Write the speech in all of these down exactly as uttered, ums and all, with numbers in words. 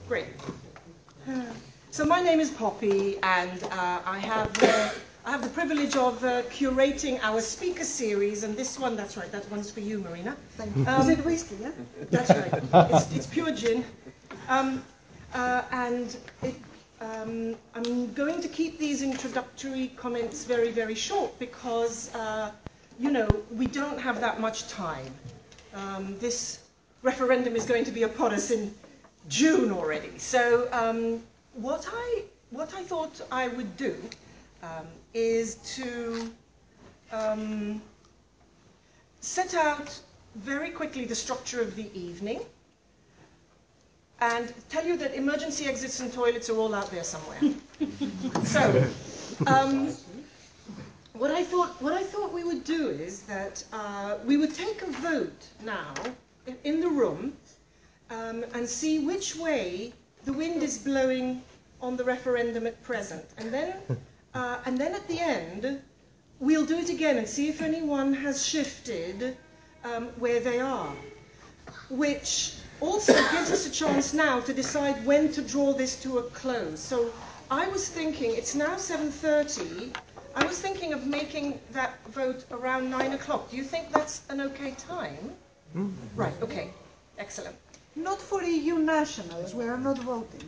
Great. So my name is Poppy, and uh, I have uh, I have the privilege of uh, curating our speaker series, and this one, that's right, that one's for you, Marina. Thank you. Um, Is it whiskey, yeah? That's right. It's, it's pure gin. Um, uh, and it, um, I'm going to keep these introductory comments very, very short because, uh, you know, we don't have that much time. Um, this referendum is going to be upon us in June already. So um, what I what I thought I would do um, is to um, set out very quickly the structure of the evening and tell you that emergency exits and toilets are all out there somewhere. So, um, what I thought what I thought we would do is that uh, we would take a vote now in, in the room um, and see which way the wind is blowing on the referendum at present, and then uh, and then at the end we'll do it again and see if anyone has shifted um, where they are, which also gives us a chance now to decide when to draw this to a close. So I was thinking, it's now seven thirty, I was thinking of making that vote around nine o'clock. Do you think that's an okay time? Mm. Right, okay, excellent. Not for E U nationals, we are not voting.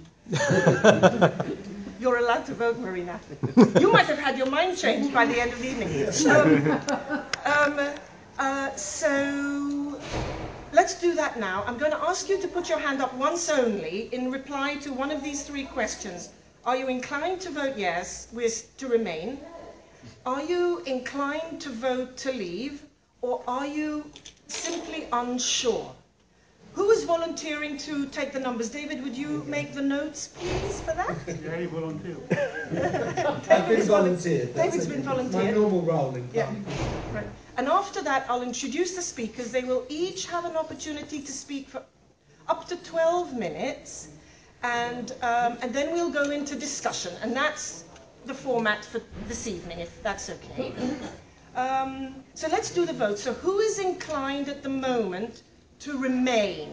You're allowed to vote, Marina. You might have had your mind changed by the end of the evening. Um, um, uh, so let's do that now. I'm going to ask you to put your hand up once only in reply to one of these three questions. Are you inclined to vote yes, with to remain? Are you inclined to vote to leave? Or are you simply unsure? Who is volunteering to take the numbers? David, would you make the notes, please, for that? Yeah, he volunteered. I've been volunteered. David's been volunteered. My normal role in yeah. planning. Right. And after that, I'll introduce the speakers. They will each have an opportunity to speak for up to twelve minutes, and, um, and then we'll go into discussion. And that's the format for this evening, if that's okay. Um, so let's do the vote. So who is inclined at the moment to remain?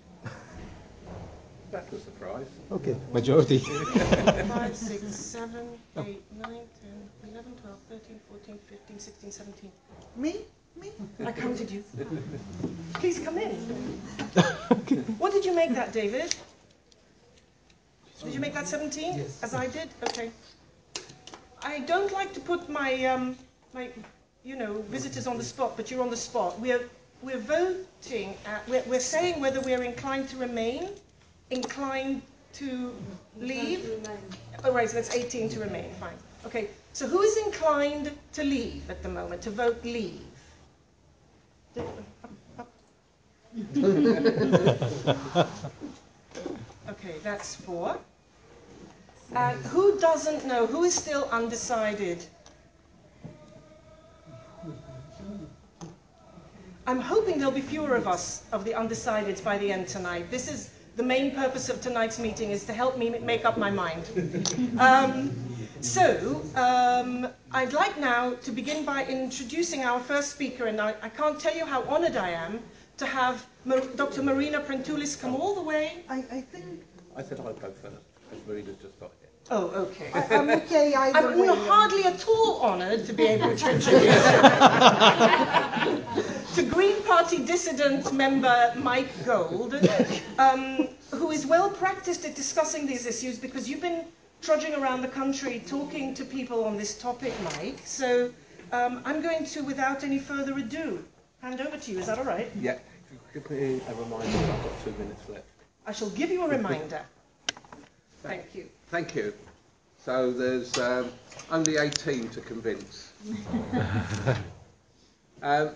That's a surprise. Okay, majority. five, six, seven, eight, nine, ten, eleven, twelve, thirteen, fourteen, fifteen, sixteen, seventeen. Me? Me? I counted you. Please come in. Okay. What did you make that, David? Did you make that seventeen? Yes. As I did? Okay. I don't like to put my, um, my, you know, visitors on the spot, but you're on the spot. We're We're voting, at, we're, we're saying whether we're inclined to remain, inclined to leave. Oh, right, so that's eighteen to remain, fine. Okay, so who is inclined to leave at the moment, to vote leave? Okay, that's four. And who doesn't know, who is still undecided? I'm hoping there'll be fewer of us, of the undecideds, by the end tonight. This is the main purpose of tonight's meeting, is to help me make up my mind. Um, so, um, I'd like now to begin by introducing our first speaker, and I, I can't tell you how honored I am to have Mar Doctor Marina Prentoulis come all the way. I, I think... I said I'd go first, as Marina's just got here. Oh, okay. I, I'm okay either I'm way. not hardly at all honoured to be able to introduce to Green Party dissident member Mike Gold, um, who is well practiced at discussing these issues because you've been trudging around the country talking to people on this topic, Mike. So um, I'm going to, without any further ado, hand over to you. Is that all right? Yeah. If you could give me a reminder, I've got two minutes left. I shall give you a reminder. Thank you. Thank you. So there's um, only eighteen to convince. um,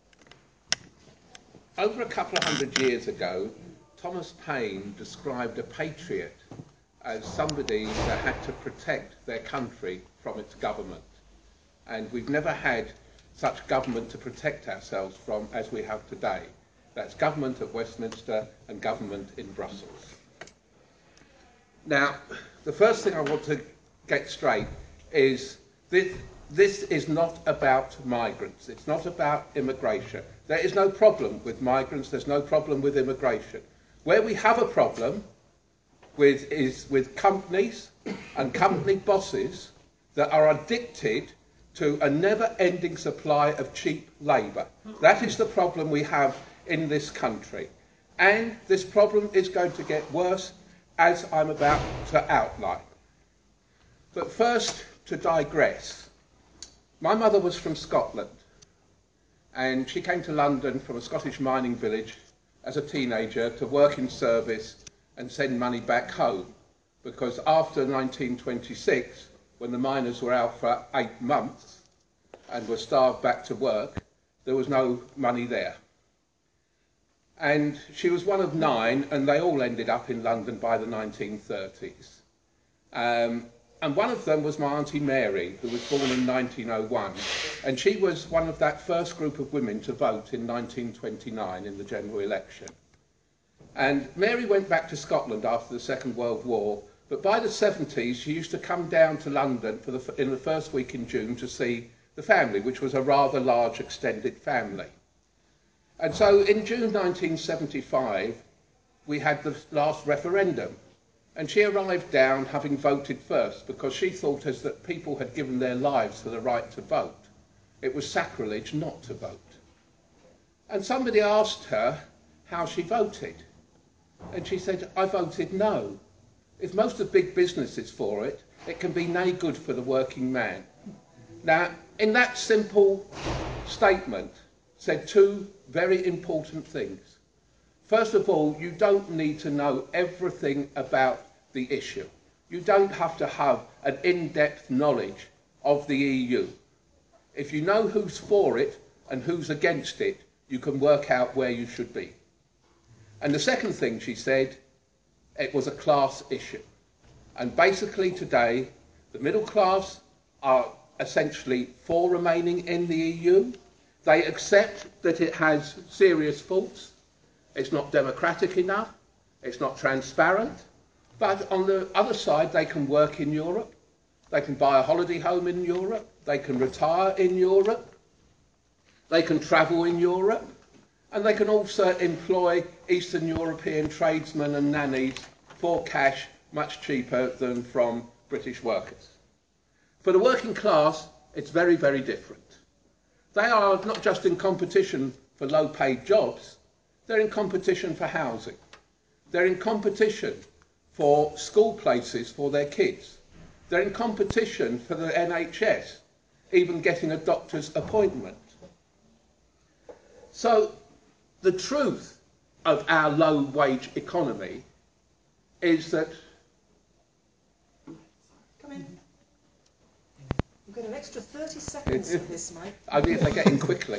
over a couple of hundred years ago, Thomas Paine described a patriot as somebody that had to protect their country from its government. And we've never had such government to protect ourselves from as we have today. That's government at Westminster and government in Brussels. Now, the first thing I want to get straight is this, this is not about migrants. It's not about immigration. There is no problem with migrants. There's no problem with immigration. Where we have a problem with, is with companies and company bosses that are addicted to a never-ending supply of cheap labour. That is the problem we have in this country. And this problem is going to get worse, as I'm about to outline. But first, to digress. My mother was from Scotland, and she came to London from a Scottish mining village as a teenager to work in service and send money back home, because after nineteen twenty-six, when the miners were out for eight months and were starved back to work, there was no money there. And she was one of nine, and they all ended up in London by the nineteen thirties. Um, and one of them was my Auntie Mary, who was born in nineteen oh one, and she was one of that first group of women to vote in nineteen twenty-nine in the general election. And Mary went back to Scotland after the Second World War, but by the seventies she used to come down to London for the, in the first week in June to see the family, which was a rather large extended family. And so in June nineteen seventy-five, we had the last referendum. And she arrived down having voted first, because she thought as that people had given their lives for the right to vote, it was sacrilege not to vote. And somebody asked her how she voted. And she said, I voted no. If most of big business is for it, it can be nae good for the working man. Now, in that simple statement, said two very important things. First of all, you don't need to know everything about the issue. You don't have to have an in-depth knowledge of the E U. If you know who's for it and who's against it, you can work out where you should be. And the second thing she said, it was a class issue. And basically today, the middle class are essentially for remaining in the E U. They accept that it has serious faults. It's not democratic enough. It's not transparent. But on the other side, they can work in Europe. They can buy a holiday home in Europe. They can retire in Europe. They can travel in Europe. And they can also employ Eastern European tradesmen and nannies for cash much cheaper than from British workers. For the working class, it's very, very different. They are not just in competition for low-paid jobs, they're in competition for housing. They're in competition for school places for their kids. They're in competition for the N H S, even getting a doctor's appointment. So the truth of our low-wage economy is that... Come in. You've got an extra thirty seconds of this, Mike. Only if they get in quickly.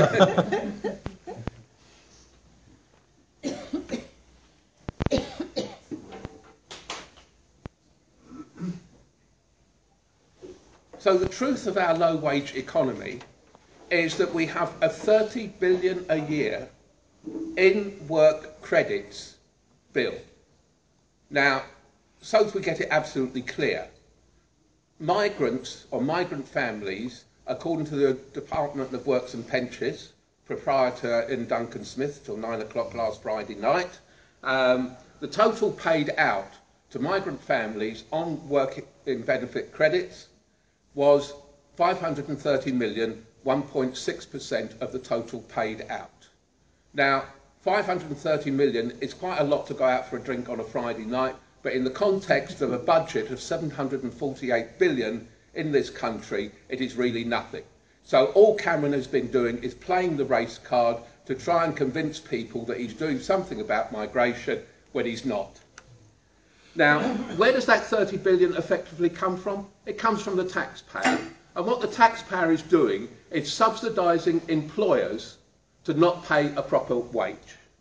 So the truth of our low-wage economy is that we have a thirty billion a year in work credits bill. Now, so that we get it absolutely clear, migrants or migrant families, according to the Department of Works and Pensions, proprietor in Duncan Smith till nine o'clock last Friday night, um, the total paid out to migrant families on work in benefit credits was five hundred thirty million, one point six percent of the total paid out. Now, five hundred thirty million is quite a lot to go out for a drink on a Friday night, but in the context of a budget of seven hundred forty-eight billion in this country, it is really nothing. So all Cameron has been doing is playing the race card to try and convince people that he's doing something about migration when he's not. Now, where does that thirty billion effectively come from? It comes from the taxpayer. And what the taxpayer is doing is subsidising employers to not pay a proper wage.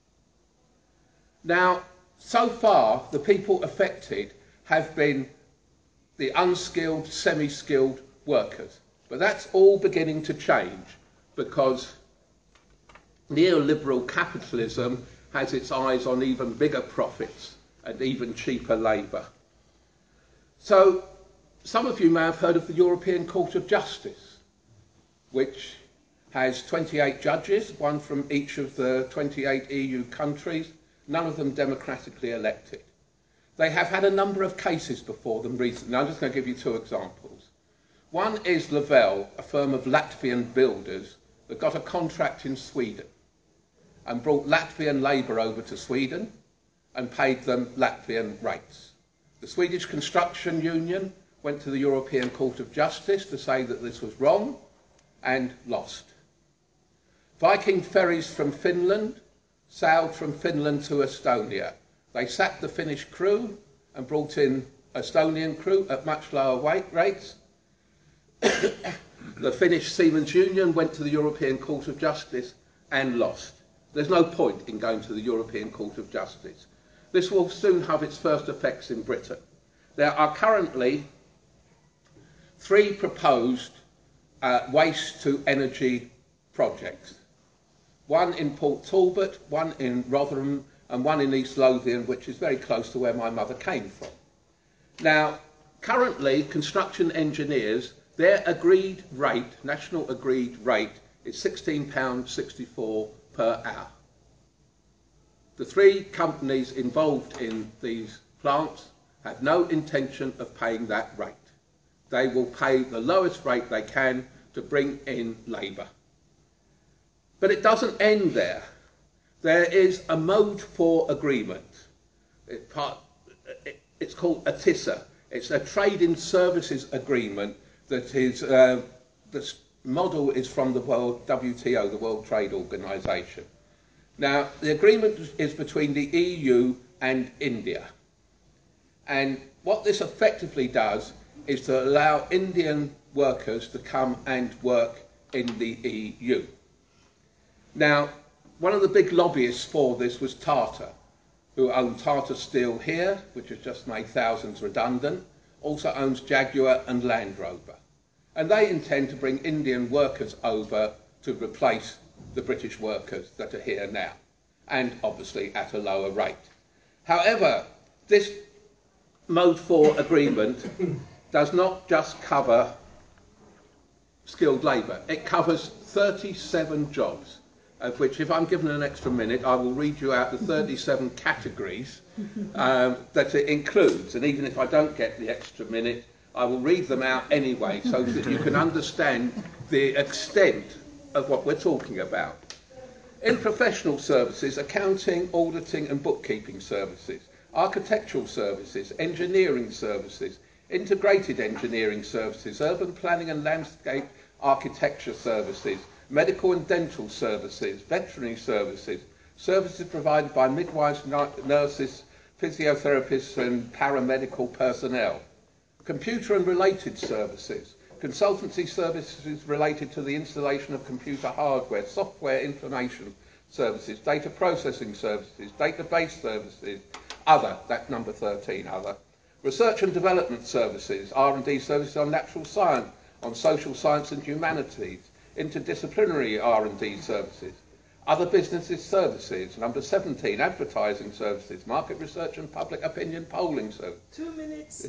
Now, so far, the people affected have been the unskilled, semi-skilled workers. But that's all beginning to change because neoliberal capitalism has its eyes on even bigger profits and even cheaper labour. So, some of you may have heard of the European Court of Justice, which has twenty-eight judges, one from each of the twenty-eight E U countries, none of them democratically elected. They have had a number of cases before them recently. I'm just going to give you two examples. One is Lavelle, a firm of Latvian builders that got a contract in Sweden and brought Latvian labour over to Sweden and paid them Latvian rates. The Swedish Construction Union went to the European Court of Justice to say that this was wrong and lost. Viking ferries from Finland sailed from Finland to Estonia. They sacked the Finnish crew and brought in Estonian crew at much lower weight rates. The Finnish Seamen's Union went to the European Court of Justice and lost. There's no point in going to the European Court of Justice. This will soon have its first effects in Britain. There are currently three proposed uh, waste-to-energy projects. One in Port Talbot, one in Rotherham, and one in East Lothian, which is very close to where my mother came from. Now, currently, construction engineers, their agreed rate, national agreed rate, is sixteen pounds sixty-four per hour. The three companies involved in these plants have no intention of paying that rate. They will pay the lowest rate they can to bring in labour. But it doesn't end there. There is a Mode four agreement. It part, it, it's called a T I S A. It's a trade in services agreement that is, uh, the model is from the World W T O, the World Trade Organization. Now, the agreement is between the E U and India. And what this effectively does is to allow Indian workers to come and work in the E U. Now, one of the big lobbyists for this was Tata, who owned Tata Steel here, which has just made thousands redundant, also owns Jaguar and Land Rover. And they intend to bring Indian workers over to replace the British workers that are here now, and obviously at a lower rate. However, this Mode four agreement does not just cover skilled labour. It covers thirty-seven jobs, of which, if I'm given an extra minute, I will read you out the thirty-seven categories um, that it includes. And even if I don't get the extra minute, I will read them out anyway, so that you can understand the extent of what we're talking about. In professional services, accounting, auditing and bookkeeping services, architectural services, engineering services, integrated engineering services, urban planning and landscape architecture services, medical and dental services, veterinary services, services provided by midwives, nurses, physiotherapists and paramedical personnel, computer and related services, consultancy services related to the installation of computer hardware, software information services, data processing services, database services, other, that's number thirteen, other, research and development services, R and D services on natural science, on social science and humanities, interdisciplinary R and D services, other businesses services, number seventeen, advertising services, market research and public opinion polling services. Two minutes.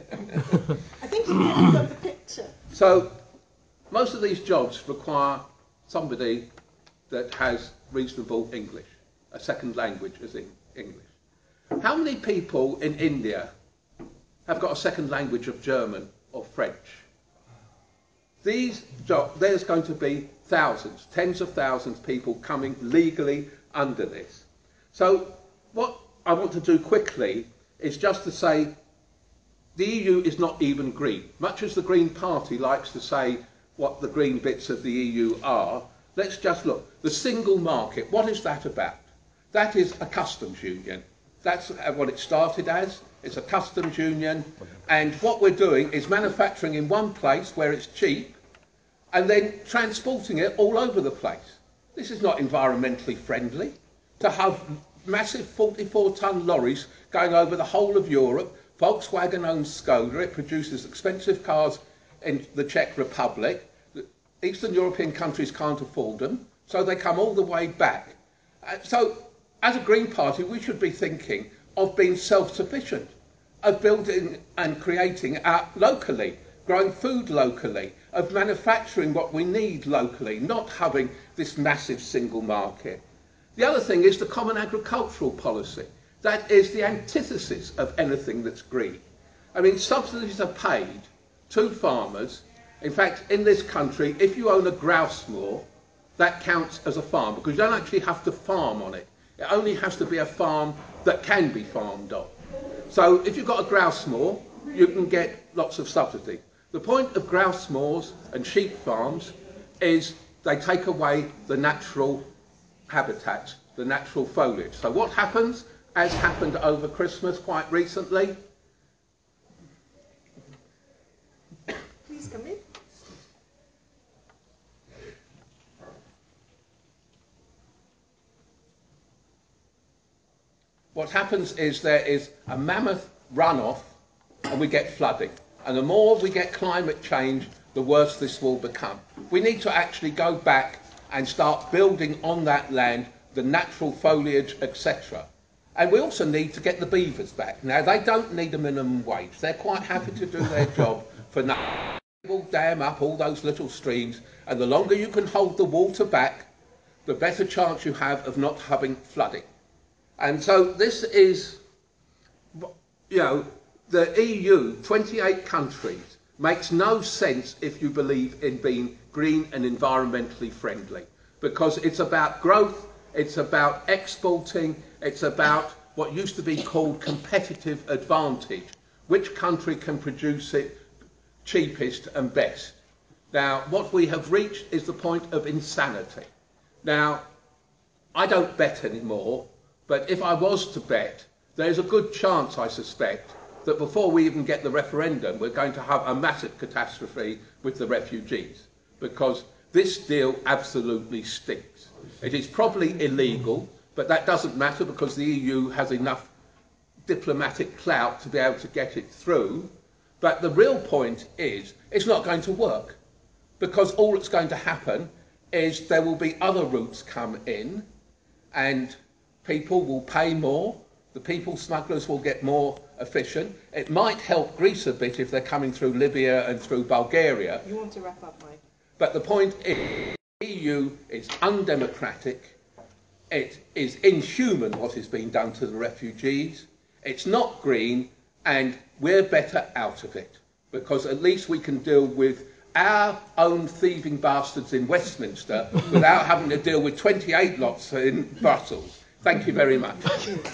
I think you got the picture. So, most of these jobs require somebody that has reasonable English, a second language as in English. How many people in India have got a second language of German or French? These jobs, there's going to be thousands, tens of thousands of people coming legally under this. So what I want to do quickly is just to say the E U is not even green. Much as the Green Party likes to say what the green bits of the E U are, let's just look. The single market, what is that about? That is a customs union. That's what it started as. It's a customs union. And what we're doing is manufacturing in one place where it's cheap and then transporting it all over the place. This is not environmentally friendly. To have massive forty-four ton lorries going over the whole of Europe, Volkswagen owns Skoda, it produces expensive cars in the Czech Republic. The Eastern European countries can't afford them, so they come all the way back. Uh, so, as a Green Party, we should be thinking of being self-sufficient, of building and creating uh, locally, growing food locally, of manufacturing what we need locally, not having this massive single market. The other thing is the common agricultural policy. That is the antithesis of anything that's green. I mean, subsidies are paid to farmers. In fact, in this country, if you own a grouse moor, that counts as a farm, because you don't actually have to farm on it. It only has to be a farm that can be farmed on. So if you've got a grouse moor, you can get lots of subsidy. The point of grouse moors and sheep farms is they take away the natural habitats, the natural foliage. So what happens, as happened over Christmas quite recently? Please come in. What happens is there is a mammoth runoff and we get flooding. And the more we get climate change, the worse this will become. We need to actually go back and start building on that land the natural foliage, et cetera. And we also need to get the beavers back. Now, they don't need a minimum wage. They're quite happy to do their job for nothing. They will dam up all those little streams, and the longer you can hold the water back, the better chance you have of not having flooding. And so this is, you know, the E U, twenty-eight countries, makes no sense if you believe in being green and environmentally friendly, because it's about growth, it's about exporting, it's about what used to be called competitive advantage. Which country can produce it cheapest and best? Now, what we have reached is the point of insanity. Now, I don't bet anymore, but if I was to bet, there's a good chance, I suspect, that before we even get the referendum, we're going to have a massive catastrophe with the refugees, because this deal absolutely stinks. It is probably illegal, but that doesn't matter because the E U has enough diplomatic clout to be able to get it through. But the real point is, it's not going to work, because all that's going to happen is there will be other routes come in, and people will pay more, the people smugglers will get more efficient. It might help Greece a bit if they're coming through Libya and through Bulgaria. You want to wrap up, Mike? But the point is, the E U is undemocratic, it is inhuman what is being done to the refugees, it's not green, and we're better out of it, because at least we can deal with our own thieving bastards in Westminster without having to deal with twenty-eight lots in Brussels. Thank you very much.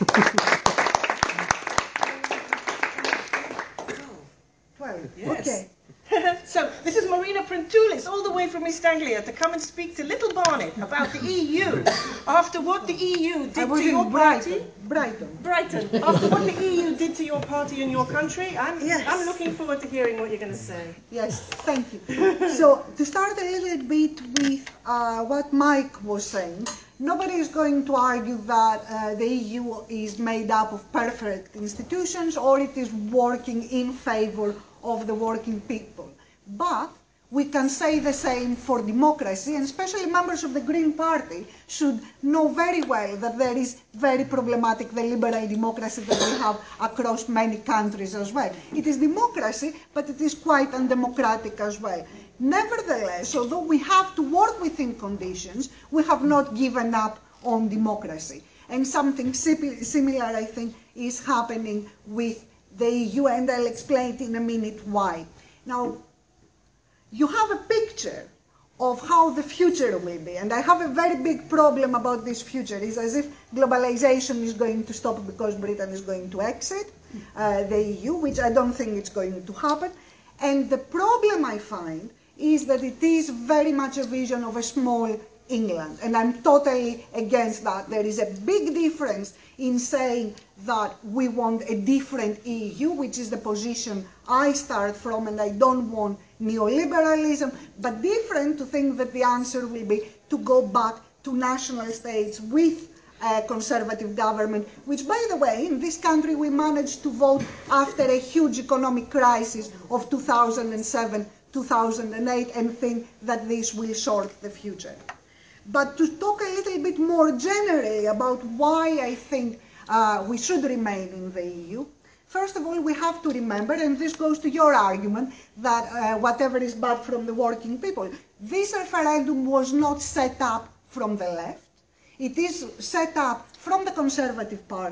Well, Yes. okay. So, this is Marina Prentoulis, all the way from East Anglia, to come and speak to little Barnet about the E U. After what the E U I did was to your in party. Brighton. Brighton. Brighton. After what the E U did to your party and your country, I'm, Yes. I'm looking forward to hearing what you're going to say. Yes, thank you. So, to start a little bit with uh, what Mike was saying, nobody is going to argue that uh, the E U is made up of perfect institutions or it is working in favor of the working people. But we can say the same for democracy, and especially members of the Green Party should know very well that there is very problematic the liberal democracy that we have across many countries as well. It is democracy, but it is quite undemocratic as well. Nevertheless, although we have to work within conditions, we have not given up on democracy. And something similar, I think, is happening with the E U, and I'll explain it in a minute why. Now, you have a picture of how the future will be, and I have a very big problem about this future. It's as if globalization is going to stop because Britain is going to exit uh, the E U, which I don't think it's going to happen. And the problem I find is that it is very much a vision of a small England, and I'm totally against that. There is a big difference in saying that we want a different E U, which is the position I start from, and I don't want neoliberalism, but different to think that the answer will be to go back to national states with a conservative government, which, by the way, in this country we managed to vote after a huge economic crisis of two thousand seven, two thousand eight, and think that this will sort the future. But to talk a little bit more generally about why I think uh, we should remain in the E U, first of all, we have to remember, and this goes to your argument, that uh, whatever is bad from the working people, this referendum was not set up from the left. It is set up from the Conservative Party,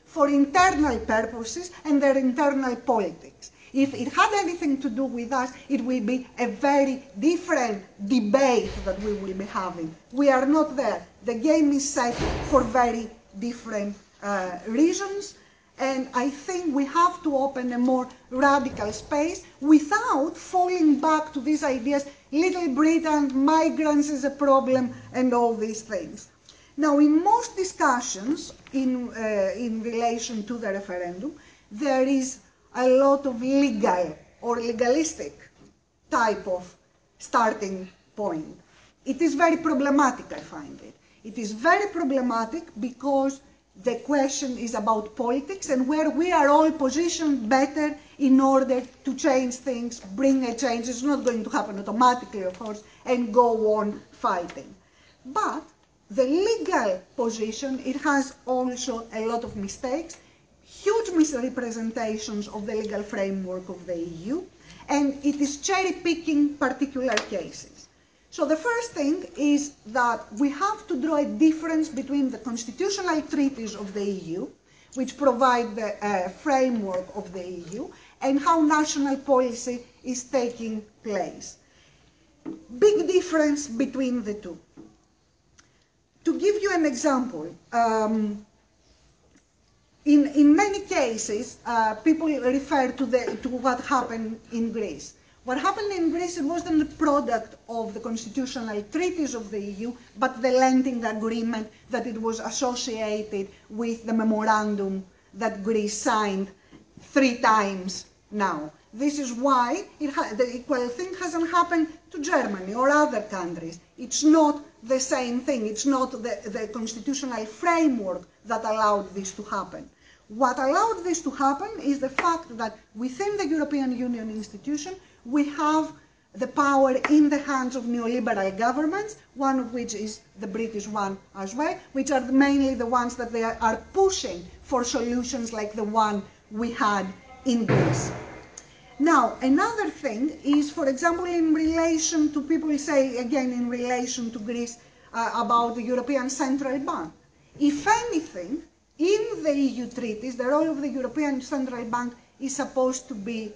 for internal purposes and their internal politics. If it had anything to do with us, it will be a very different debate that we will be having. We are not there. The game is set for very different uh, reasons, and I think we have to open a more radical space without falling back to these ideas, Little Britain, migrants is a problem, and all these things. Now, in most discussions in, uh, in relation to the referendum, there is a lot of legal or legalistic type of starting point. It is very problematic, I find it. It is very problematic because the question is about politics and where we are all positioned better in order to change things, bring a change. It's not going to happen automatically, of course, and go on fighting. But the legal position, it has also a lot of mistakes, huge misrepresentations of the legal framework of the E U, and it is cherry-picking particular cases. So the first thing is that we have to draw a difference between the constitutional treaties of the E U, which provide the uh, framework of the E U, and how national policy is taking place. Big difference between the two. To give you an example, um, in, in many cases, uh, people refer to, the, to what happened in Greece. What happened in Greece, it wasn't the product of the constitutional treaties of the E U, but the lending agreement that it was associated with the memorandum that Greece signed three times now. This is why it ha the equal thing hasn't happened to Germany or other countries. It's not the same thing. It's not the, the constitutional framework that allowed this to happen. What allowed this to happen is the fact that within the European Union institution, we have the power in the hands of neoliberal governments, one of which is the British one as well, which are mainly the ones that they are pushing for solutions like the one we had in Greece. Now, another thing is, for example, in relation to, people say, again, in relation to Greece, uh, about the European Central Bank. If anything, in the E U treaties, the role of the European Central Bank is supposed to be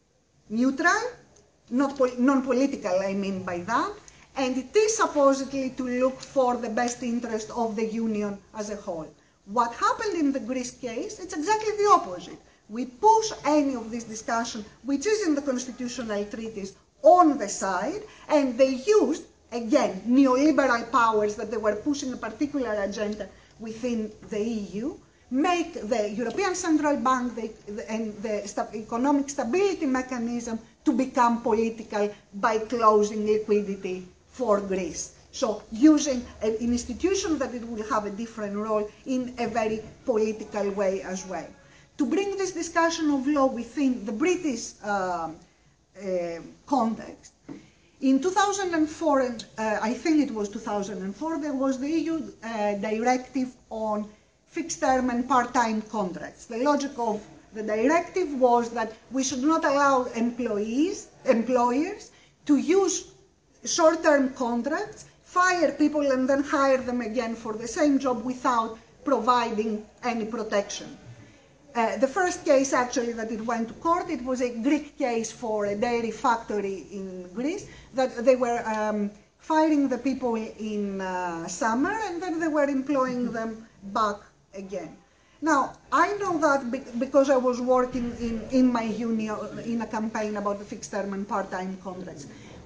neutral, not non-political, I mean by that, and it is supposedly to look for the best interest of the Union as a whole. What happened in the Greece case, it's exactly the opposite. We push any of this discussion, which is in the constitutional treaties, on the side, and they used, again, neoliberal powers that they were pushing a particular agenda within the E U, make the European Central Bank the, the, and the st economic stability mechanism to become political by closing liquidity for Greece. So using an institution that it will have a different role in a very political way as well. To bring this discussion of law within the British uh, uh, context, in two thousand four, uh, I think it was two thousand four, there was the E U uh, directive on fixed-term and part-time contracts. The logic of the directive was that we should not allow employees, employers to use short-term contracts, fire people and then hire them again for the same job without providing any protection. Uh, the first case actually that it went to court, it was a Greek case for a dairy factory in Greece, that they were um, firing the people in uh, summer and then they were employing them back again. Now, I know that because I was working in, in my union in a campaign about the fixed term and part-time contracts.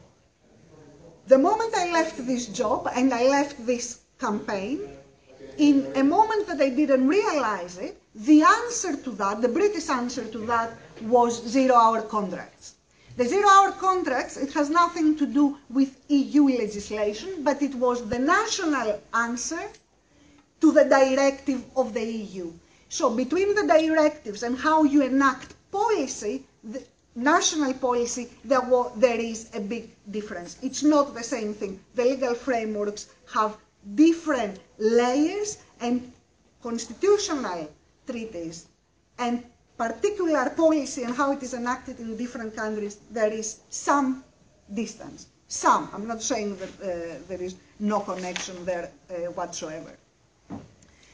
The moment I left this job and I left this campaign, in a moment that I didn't realize it, the answer to that, the British answer to that, was zero-hour contracts. The zero-hour contracts, it has nothing to do with E U legislation, but it was the national answer to the directive of the E U. So between the directives and how you enact policy, the national policy, there, there is a big difference. It's not the same thing. The legal frameworks have different layers, and constitutional treaties and particular policy and how it is enacted in different countries, there is some distance. Some. I'm not saying that uh, there is no connection there uh, whatsoever.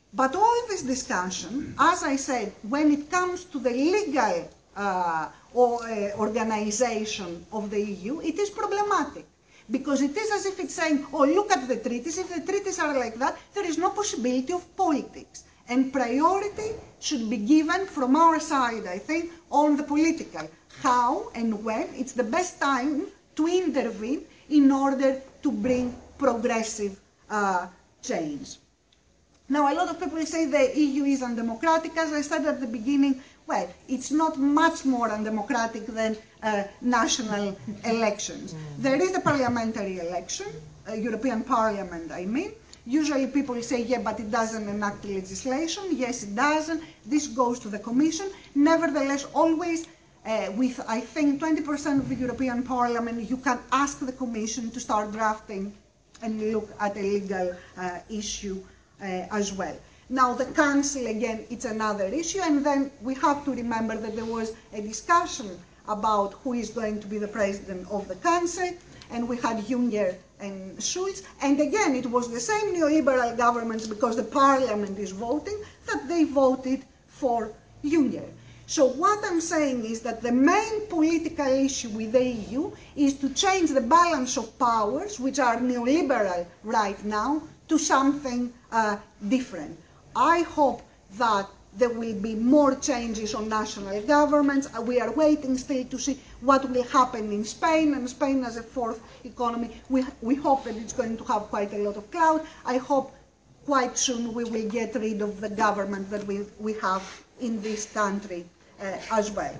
But all this discussion, as I said, when it comes to the legal uh, or, uh, organization of the E U, it is problematic. Because it is as if it's saying, oh, look at the treaties. If the treaties are like that, there is no possibility of politics. And priority should be given from our side, I think, on the political. How and when it's the best time to intervene in order to bring progressive uh, change. Now, a lot of people say the E U is undemocratic. As I said at the beginning, well, it's not much more undemocratic than uh, national elections. There is a parliamentary election, uh, European Parliament, I mean. Usually people say, yeah, but it doesn't enact legislation. Yes, it doesn't. This goes to the Commission. Nevertheless, always uh, with, I think, twenty percent of the European Parliament, you can ask the Commission to start drafting and look at a legal uh, issue uh, as well. Now, the Council, again, it's another issue, and then we have to remember that there was a discussion about who is going to be the President of the Council, and we had Juncker and Schulz, and again, it was the same neoliberal governments, because the Parliament is voting, that they voted for Juncker. So what I'm saying is that the main political issue with the E U is to change the balance of powers, which are neoliberal right now, to something uh, different. I hope that there will be more changes on national governments. We are waiting still to see what will happen in Spain, and Spain as a fourth economy, we, we hope that it's going to have quite a lot of clout. I hope quite soon we will get rid of the government that we, we have in this country uh, as well.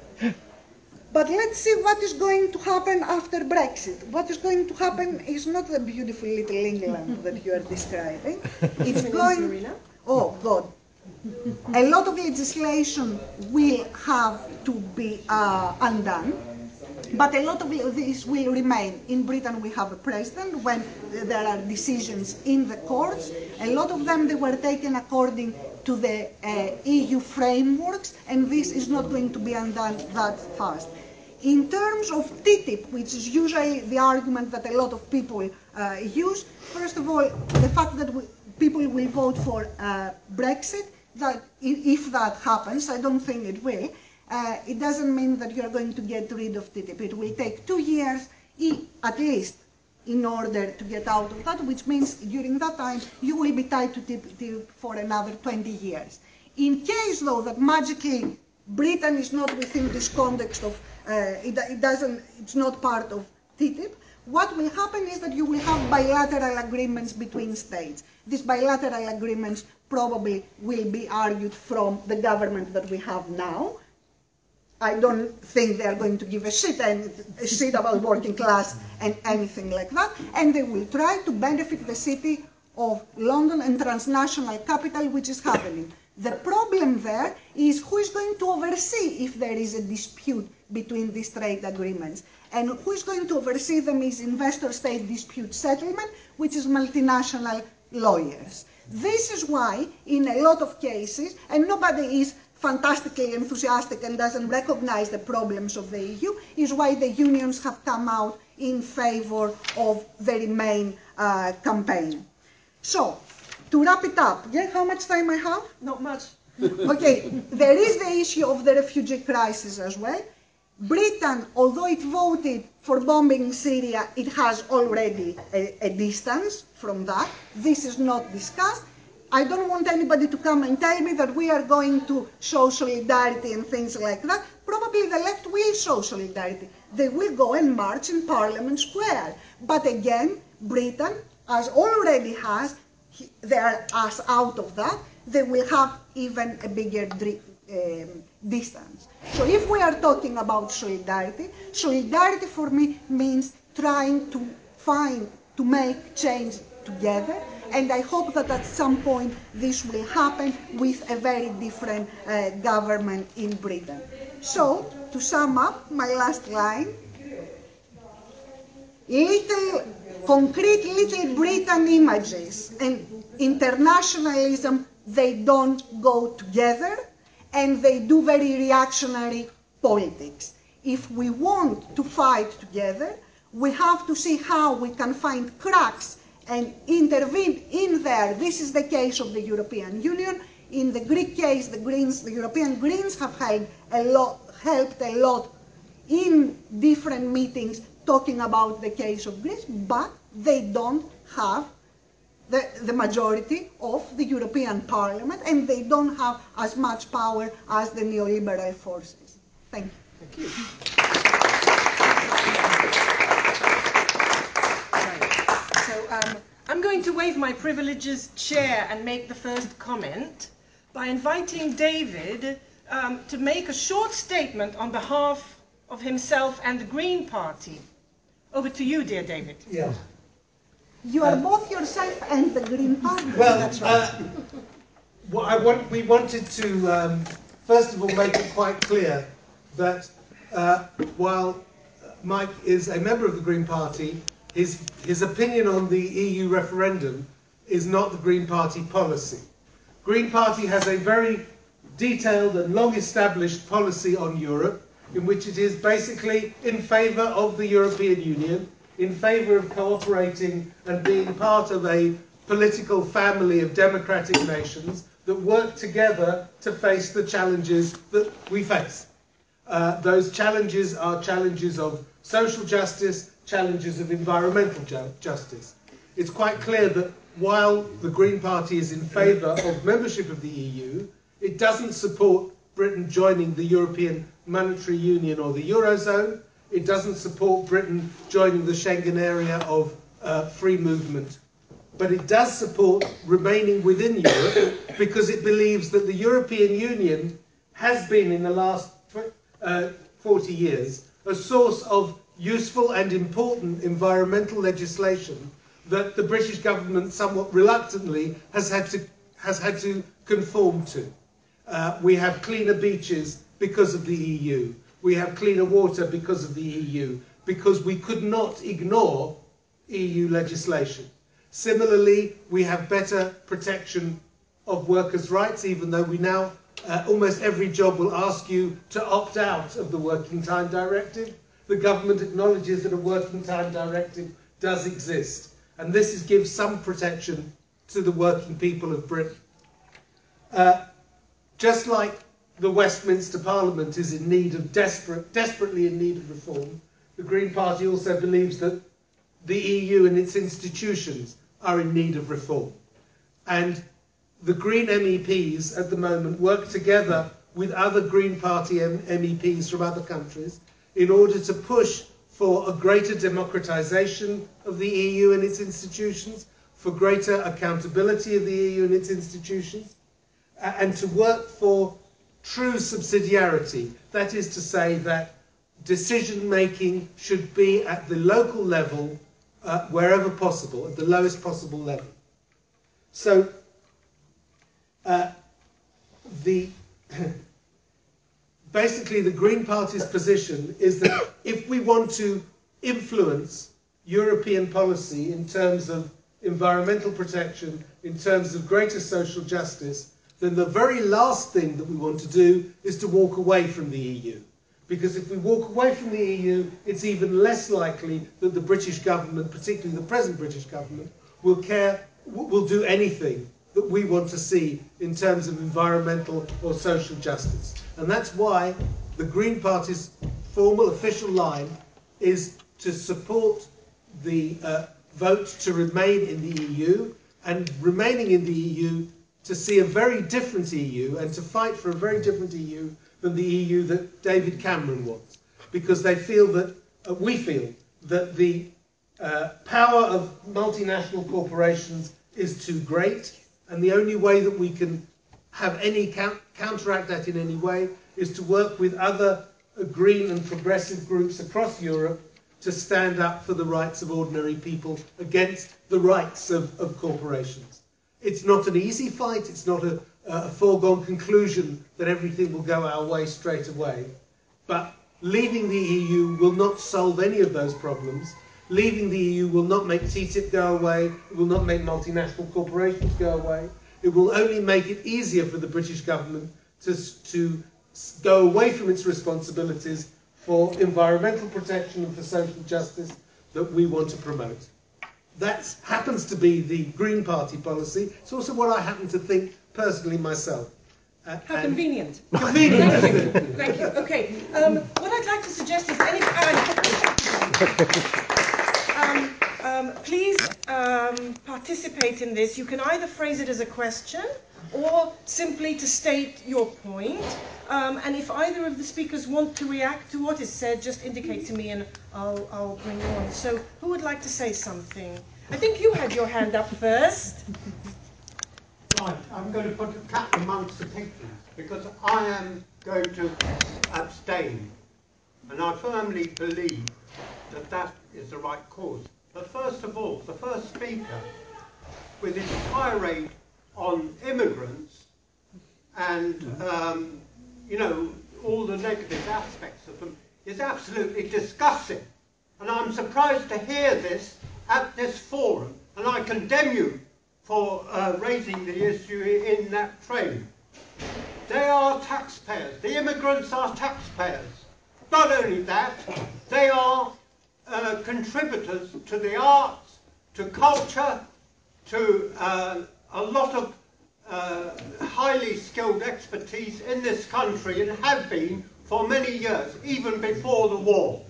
But let's see what is going to happen after Brexit. What is going to happen is not the beautiful little England that you are describing. It's going... Oh, God. A lot of legislation will have to be uh, undone, but a lot of this will remain. In Britain, we have a president. When there are decisions in the courts, a lot of them, they were taken according to the uh, E U frameworks, and this is not going to be undone that fast. In terms of T T I P, which is usually the argument that a lot of people uh, use, first of all, the fact that we, people will vote for uh, Brexit, that if that happens, I don't think it will, uh, it doesn't mean that you're going to get rid of T T I P. It will take two years at least in order to get out of that, which means during that time you will be tied to T T I P for another twenty years. In case, though, that magically Britain is not within this context of, uh, it, it doesn't, it's not part of T T I P, what will happen is that you will have bilateral agreements between states. These bilateral agreements probably will be argued from the government that we have now. I don't think they are going to give a shit, and, a shit about working class and anything like that, and they will try to benefit the city of London and transnational capital, which is happening. The problem there is who is going to oversee if there is a dispute between these trade agreements. And who is going to oversee them is investor-state dispute settlement, which is multinational lawyers. This is why, in a lot of cases, and nobody is fantastically enthusiastic and doesn't recognize the problems of the E U, is why the unions have come out in favor of the Remain uh, campaign. So, to wrap it up, yeah, how much time I have? Not much. Okay, there is the issue of the refugee crisis as well. Britain, although it voted for bombing Syria, it has already a, a distance from that. This is not discussed. I don't want anybody to come and tell me that we are going to show solidarity and things like that. Probably the left will show solidarity. They will go and march in Parliament Square. But again, Britain, as already has, they are as out of that, they will have even a bigger um, distance. So if we are talking about solidarity, solidarity for me means trying to find, to make change together, and I hope that at some point this will happen with a very different uh, government in Britain. So, to sum up, my last line, little, concrete little Britain images and internationalism, they don't go together, and they do very reactionary politics. If we want to fight together, we have to see how we can find cracks and intervene in there. This is the case of the European Union. In the Greek case, the Greens, the European Greens have had a lot, helped a lot in different meetings talking about the case of Greece, but they don't have the, the majority of the European Parliament, and they don't have as much power as the neoliberal forces. Thank you. Thank you. So um, I'm going to waive my privileges, Chair, and make the first comment by inviting David um, to make a short statement on behalf of himself and the Green Party. Over to you, dear David. Yeah. You are both yourself and the Green Party. Well, That's right. uh, what I want, we wanted to, um, first of all, make it quite clear that uh, while Mike is a member of the Green Party, his, his opinion on the E U referendum is not the Green Party policy. Green Party has a very detailed and long-established policy on Europe, in which it is basically in favour of the European Union, in favour of cooperating and being part of a political family of democratic nations that work together to face the challenges that we face. Uh, those challenges are challenges of social justice, challenges of environmental ju justice. It's quite clear that while the Green Party is in favour of membership of the E U, it doesn't support Britain joining the European Monetary Union or the Eurozone. It doesn't support Britain joining the Schengen area of uh, free movement. But it does support remaining within Europe because it believes that the European Union has been, in the last uh, forty years, a source of useful and important environmental legislation that the British government somewhat reluctantly has had to, has had to conform to. Uh, we have cleaner beaches because of the E U. We have cleaner water because of the E U, because we could not ignore E U legislation. Similarly, we have better protection of workers' rights, even though we now, uh, almost every job will ask you to opt out of the Working Time Directive. The government acknowledges that a Working Time Directive does exist, and this is, gives some protection to the working people of Britain. Uh, just like the Westminster Parliament is in need of desperate, desperately in need of reform, the Green Party also believes that the E U and its institutions are in need of reform. And the Green M E Ps at the moment work together with other Green Party M E Ps from other countries in order to push for a greater democratisation of the E U and its institutions, for greater accountability of the E U and its institutions, and to work for true subsidiarity. That is to say that decision-making should be at the local level, uh, wherever possible, at the lowest possible level. So, uh, the basically the Green Party's position is that if we want to influence European policy in terms of environmental protection, in terms of greater social justice, then the very last thing that we want to do is to walk away from the E U. Because if we walk away from the E U, it's even less likely that the British government, particularly the present British government, will care, will do anything that we want to see in terms of environmental or social justice. And that's why the Green Party's formal official line is to support the uh, vote to remain in the E U, and remaining in the E U to see a very different E U and to fight for a very different E U than the E U that David Cameron wants. Because they feel that, uh, we feel, that the uh, power of multinational corporations is too great, and the only way that we can have any count counteract that in any way is to work with other uh, green and progressive groups across Europe to stand up for the rights of ordinary people against the rights of, of corporations. It's not an easy fight, it's not a, a foregone conclusion that everything will go our way straight away, but leaving the E U will not solve any of those problems. Leaving the E U will not make T T I P go away, it will not make multinational corporations go away, it will only make it easier for the British government to, to go away from its responsibilities for environmental protection and for social justice that we want to promote. that happens to be the Green Party policy. It's also what I happen to think personally myself. Uh, How convenient. Convenient. Thank you. Thank you. Okay. Um, what I'd like to suggest is any. Um, um, please um, participate in this. You can either phrase it as a question or simply to state your point. Um, and if either of the speakers want to react to what is said, just indicate to me and I'll, I'll bring you on. So who would like to say something? I think you had your hand up first. Right, I'm going to put a cat amongst the pigeons because I am going to abstain. And I firmly believe that that is the right course. But first of all, the first speaker, with his tirade on immigrants and, um, you know, all the negative aspects of them, is absolutely disgusting. And I'm surprised to hear this at this forum, and I condemn you for uh, raising the issue in that train. They are taxpayers. The immigrants are taxpayers. Not only that, they are uh, contributors to the arts, to culture, to uh, a lot of uh, highly skilled expertise in this country and have been for many years, even before the war.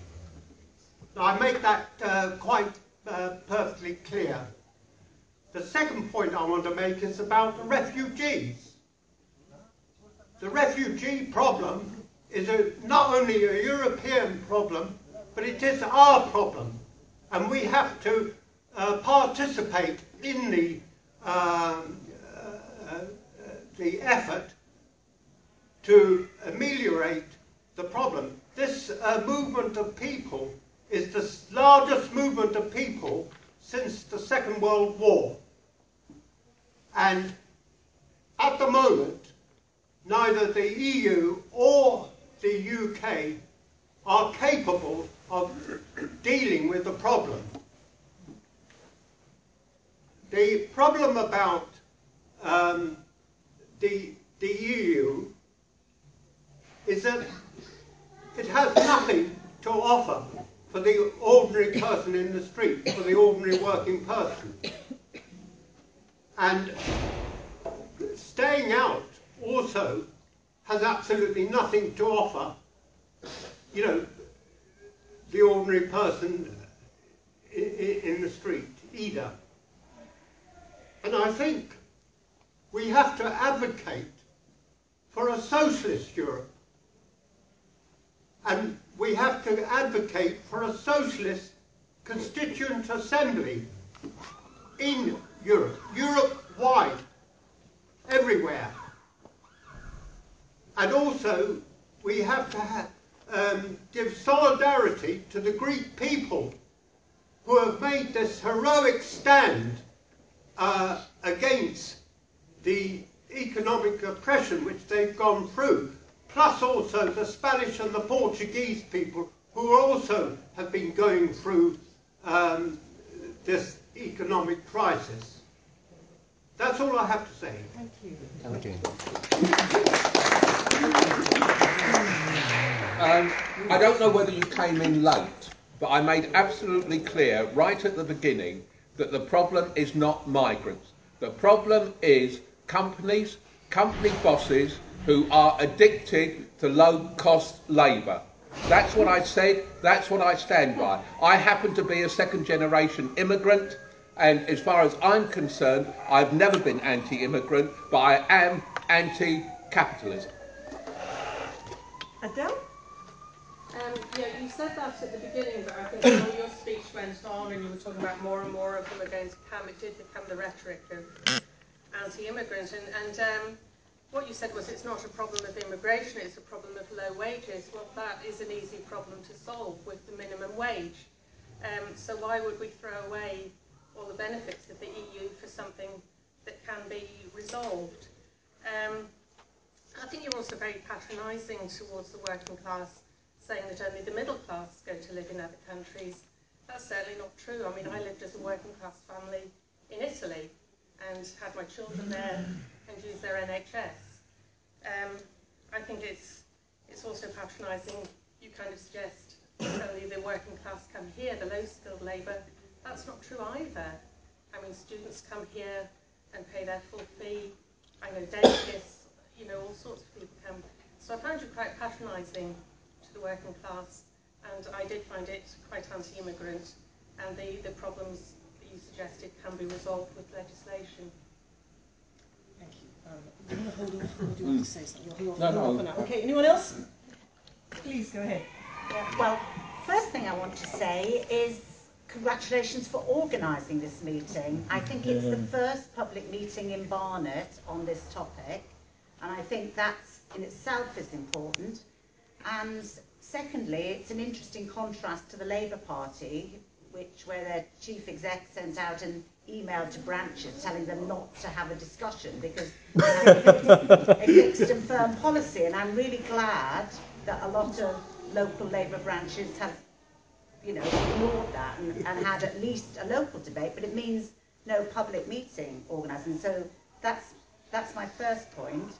I make that uh, quite uh, perfectly clear. The second point I want to make is about the refugees. The refugee problem is a, not only a European problem, but it is our problem. And we have to uh, participate in the, um, uh, uh, the effort to ameliorate the problem. This uh, movement of people is the largest movement of people since the Second World War. And at the moment, neither the E U or the U K are capable of dealing with the problem. The problem about um, the, the E U is that it has nothing to offer for the ordinary person in the street, for the ordinary working person. And staying out also has absolutely nothing to offer, you know, the ordinary person in the street either. And I think we have to advocate for a socialist Europe. And we have to advocate for a socialist constituent assembly in Europe, Europe-wide, everywhere. And also, we have to ha um, give solidarity to the Greek people who have made this heroic stand uh, against the economic oppression which they've gone through, plus also the Spanish and the Portuguese people who also have been going through um, this economic crisis. That's all I have to say. Thank you. Thank you. Um, I don't know whether you came in late, but I made absolutely clear right at the beginning that the problem is not migrants. The problem is companies, company bosses who are addicted to low-cost labour. That's what I said, that's what I stand by. I happen to be a second-generation immigrant, and as far as I'm concerned, I've never been anti-immigrant, but I am anti-capitalism. Adele? Um, yeah, you said that at the beginning, but I think when your speech went on and you were talking about more and more of them are going to come, it did become the rhetoric of anti-immigrant. And, and um, what you said was it's not a problem of immigration, it's a problem of low wages. Well, that is an easy problem to solve with the minimum wage. Um, so why would we throw away all the benefits of the E U for something that can be resolved? Um, I think you're also very patronising towards the working class, saying that only the middle class go to live in other countries. That's certainly not true. I mean, I lived as a working class family in Italy and had my children there and used their N H S. Um, I think it's, it's also patronising. You kind of suggest only the working class come here, the low-skilled labour, that's not true either. I mean, students come here and pay their full fee. I know dentists, you know, all sorts of people come. So I found you quite patronising to the working class, and I did find it quite anti-immigrant, and the, the problems that you suggested can be resolved with legislation. Thank you. Um, you're holding off, or do you want to say something? You're holding No, off no. for now. Okay, anyone else? Please, go ahead. Yeah, well, first thing I want to say is congratulations for organising this meeting. I think it's the first public meeting in Barnet on this topic, and I think that in itself is important. And secondly, it's an interesting contrast to the Labour Party, which where their chief exec sent out an email to branches telling them not to have a discussion because they have a fixed and firm policy. And I'm really glad that a lot of local Labour branches have, you know, ignored that and, and had at least a local debate, but it means no public meeting organising. So that's that's my first point.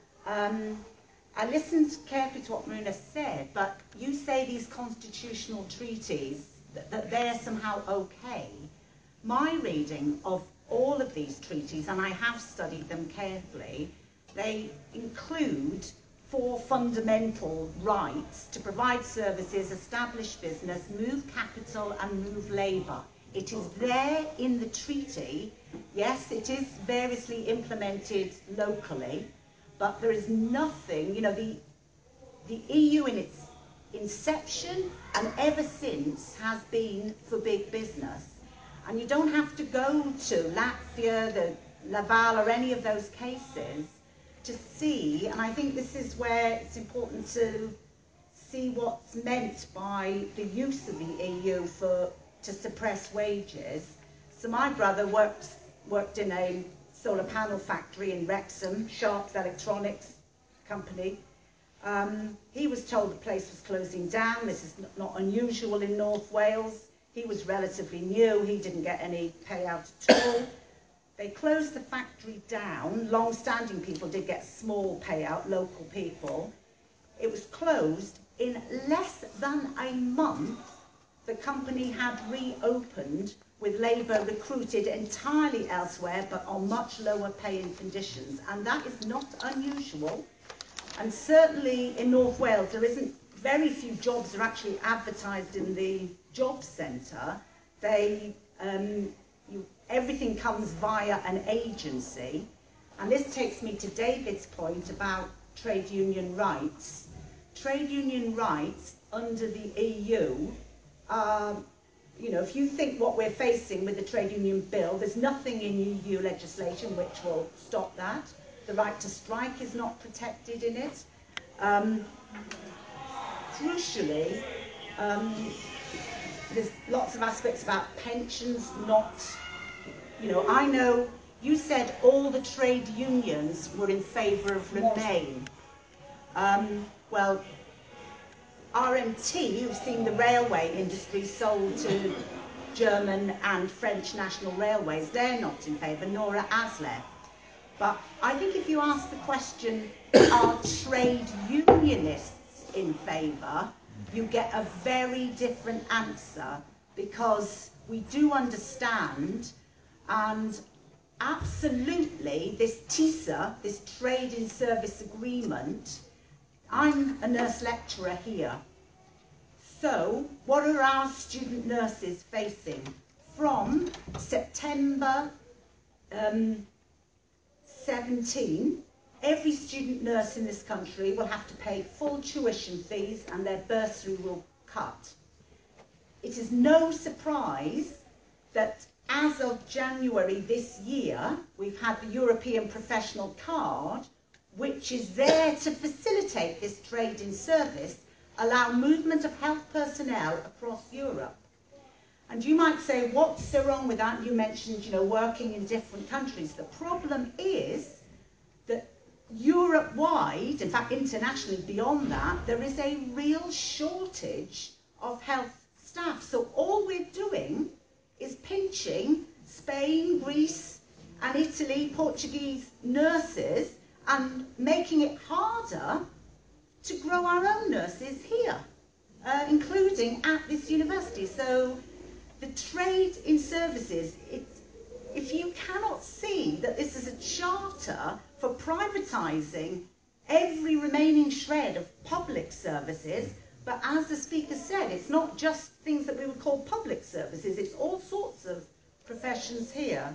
Um, I listened carefully to what Marina said, but you say these constitutional treaties, that, that they're somehow okay. My reading of all of these treaties, and I have studied them carefully, they include four fundamental rights to provide services, establish business, move capital and move labour. It is there in the treaty. Yes, it is variously implemented locally, but there is nothing, you know, the, the E U in its inception and ever since has been for big business. And you don't have to go to Latvia, the Laval or any of those cases to see, and I think this is where it's important to see what's meant by the use of the E U for to suppress wages. So my brother worked worked in a solar panel factory in Wrexham, Sharps Electronics company. Um, he was told the place was closing down. This is not unusual in North Wales. He was relatively new. He didn't get any payout at all. They closed the factory down. Long-standing people did get small payout, local people. It was closed. In less than a month, the company had reopened with labour recruited entirely elsewhere, but on much lower paying conditions. And that is not unusual. And certainly in North Wales, there isn't, very few jobs are actually advertised in the job centre. They, um, you, everything comes via an agency. And this takes me to David's point about trade union rights. Trade union rights under the E U, um, you know, if you think what we're facing with the trade union bill, there's nothing in E U legislation which will stop that. The right to strike is not protected in it. Um, crucially, um, there's lots of aspects about pensions not, you know, I know you said all the trade unions were in favour of Remain. Um, well, R M T, who've seen the railway industry sold to German and French national railways, they're not in favour, nor are ASLEF. But I think if you ask the question, are trade unionists in favour, you get a very different answer, because we do understand, and absolutely this TISA, this Trade in Service Agreement, I'm a nurse lecturer here. So what are our student nurses facing? From September um, seventeen, every student nurse in this country will have to pay full tuition fees and their bursary will cut. It is no surprise that as of January this year, we've had the European Professional Card, which is there to facilitate this trade in service, allow movement of health personnel across Europe. And you might say, what's so wrong with that? You mentioned, you know, working in different countries. The problem is that Europe-wide, in fact internationally beyond that, there is a real shortage of health staff. So all we're doing is pinching Spain, Greece and Italy, Portuguese nurses, and making it harder to grow our own nurses here, uh, including at this university. So the trade in services, it's, if you cannot see that this is a charter for privatising every remaining shred of public services, but as the speaker said, it's not just things that we would call public services, it's all sorts of professions here.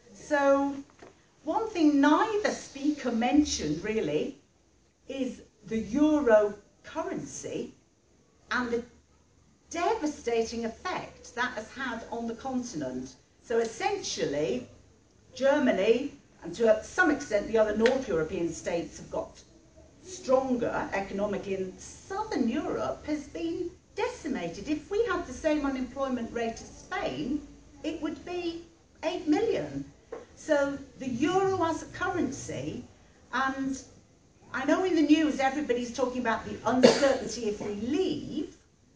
So one thing neither speaker mentioned really is the euro currency and the devastating effect that has had on the continent. So essentially, Germany, and to some extent the other North European states, have got stronger economically, and Southern Europe has been decimated. If we had the same unemployment rate as Spain, it would be eight million. So the euro as a currency, and I know in the news everybody's talking about the uncertainty if we leave,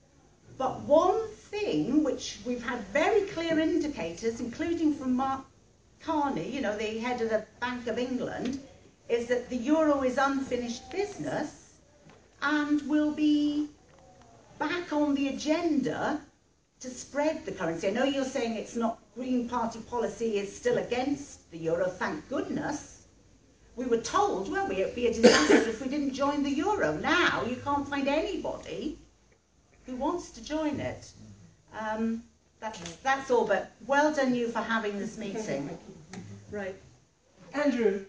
but one thing which we've had very clear indicators, including from Mark Carney, you know, the head of the Bank of England, is that the euro is unfinished business and will be back on the agenda to spread the currency. I know you're saying it's not, Green Party policy is still against the euro, thank goodness. We were told, weren't we, it'd be a disaster if we didn't join the euro. Now you can't find anybody who wants to join it. Um, that's, that's all, but well done you for having this meeting. Right. Andrew.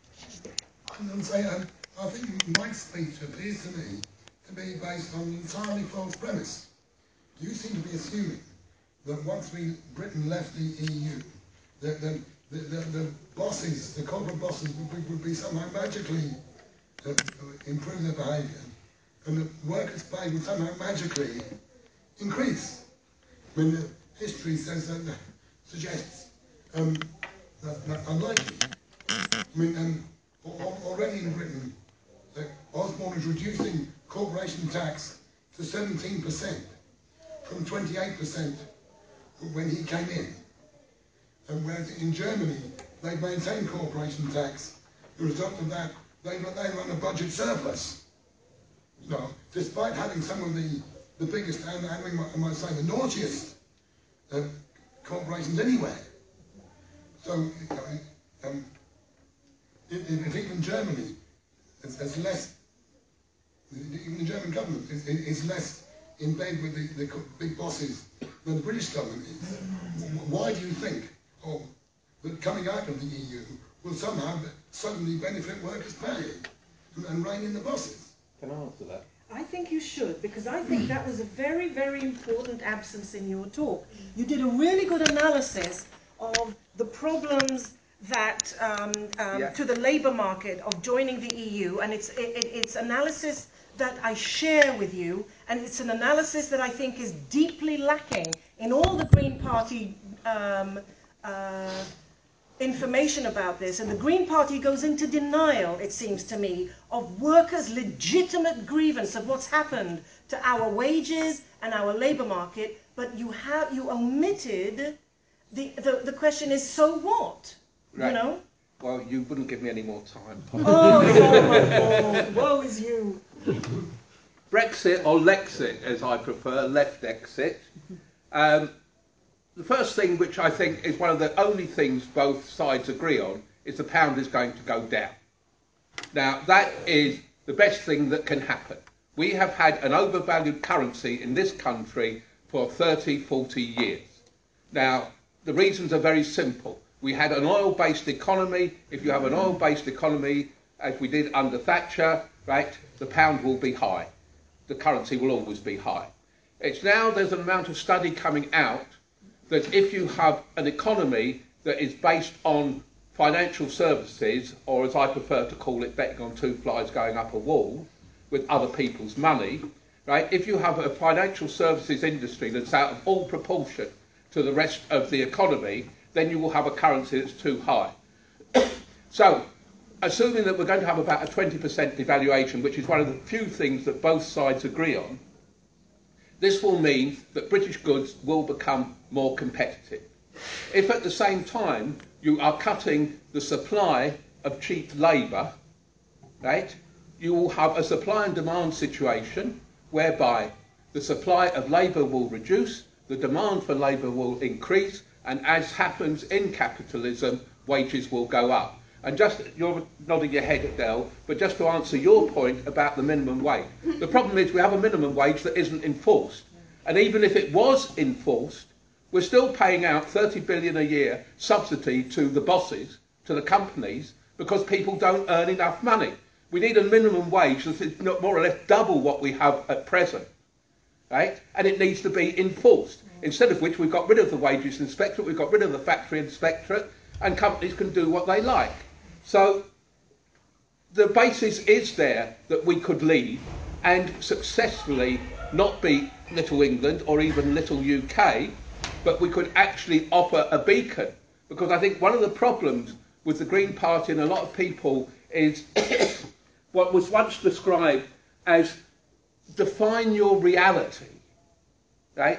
I'm going to say, um, I think Mike's speech appears to me to be based on an entirely false premise. You seem to be assuming that once we, Britain left the E U, that the, the, the, the bosses, the corporate bosses, would be, would be somehow magically uh, improve their behaviour, and the workers' pay would somehow magically increase. I mean, the history says that, uh, suggests um, that, that unlikely. I mean, um, already in Britain, uh, Osborne is reducing corporation tax to seventeen percent from twenty-eight percent when he came in. And whereas in Germany, they've maintained corporation tax. The result of that, they, they run a budget surplus. You know, despite having some of the, the biggest, and, and I might say the naughtiest uh, corporations anywhere. So, you know, um, if even Germany is, is less, even the German government is, is less in bed with the, the big bosses than the British government is. Why do you think oh, that coming out of the E U will somehow suddenly benefit workers' pay and, and rein in the bosses? Can I answer that? I think you should, because I think that was a very, very important absence in your talk. You did a really good analysis of the problems that um, um, yeah. to the labour market of joining the E U, and it's it, it's analysis that I share with you, and it's an analysis that I think is deeply lacking in all the Green Party um, uh, information about this. And the Green Party goes into denial, it seems to me, of workers' legitimate grievance of what's happened to our wages and our labour market, but you have you omitted the the, the question is, so what? Right. You know? Well, you wouldn't give me any more time. Oh, it's all my fault. Woe is you. Brexit, or Lexit, as I prefer, left exit. Um, the first thing, which I think is one of the only things both sides agree on, is the pound is going to go down. Now, that is the best thing that can happen. We have had an overvalued currency in this country for thirty, forty years. Now, the reasons are very simple. We had an oil-based economy. If you have an oil-based economy, as we did under Thatcher, right, the pound will be high. The currency will always be high. It's now there's an amount of study coming out that if you have an economy that is based on financial services, or as I prefer to call it, betting on two flies going up a wall with other people's money, right, if you have a financial services industry that's out of all proportion to the rest of the economy, then you will have a currency that's too high. So, assuming that we're going to have about a twenty percent devaluation, which is one of the few things that both sides agree on, this will mean that British goods will become more competitive. If at the same time you are cutting the supply of cheap labour, right, you will have a supply and demand situation whereby the supply of labour will reduce, The demand for labour will increase, and as happens in capitalism, wages will go up. And just, you're nodding your head, Adele, but just to answer your point about the minimum wage, the problem is we have a minimum wage that isn't enforced. And even if it was enforced, we're still paying out thirty billion a year subsidy to the bosses, to the companies, because people don't earn enough money. We need a minimum wage that's more or less double what we have at present, right? And it needs to be enforced. Instead of which, we've got rid of the wages inspectorate, we've got rid of the factory inspectorate, and companies can do what they like. So the basis is there that we could leave and successfully not be Little England or even Little U K, but we could actually offer a beacon. Because I think one of the problems with the Green Party and a lot of people is what was once described as define your reality, right?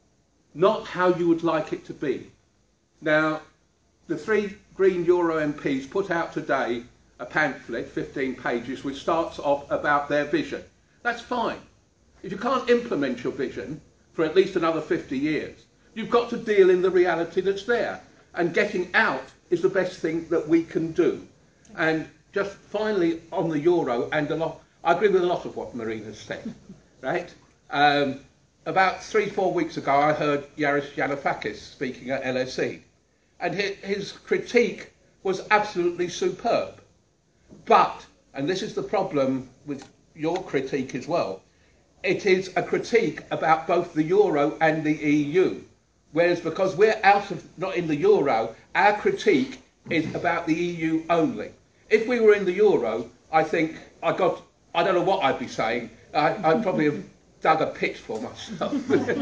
Not how you would like it to be. Now, the three Green Euro M Ps put out today a pamphlet, fifteen pages, which starts off about their vision. That's fine. If you can't implement your vision for at least another fifty years, you've got to deal in the reality that's there. And getting out is the best thing that we can do. And just finally on the euro, and a lot, I agree with a lot of what Marina said, right? Um, about three, four weeks ago, I heard Yaris Varoufakis speaking at L S E. And his critique was absolutely superb. But, and this is the problem with your critique as well, it is a critique about both the euro and the E U. Whereas because we're out of, not in the euro, our critique is about the E U only. If we were in the euro, I think I got, I don't know what I'd be saying. I, I'd probably have dug a pit for myself.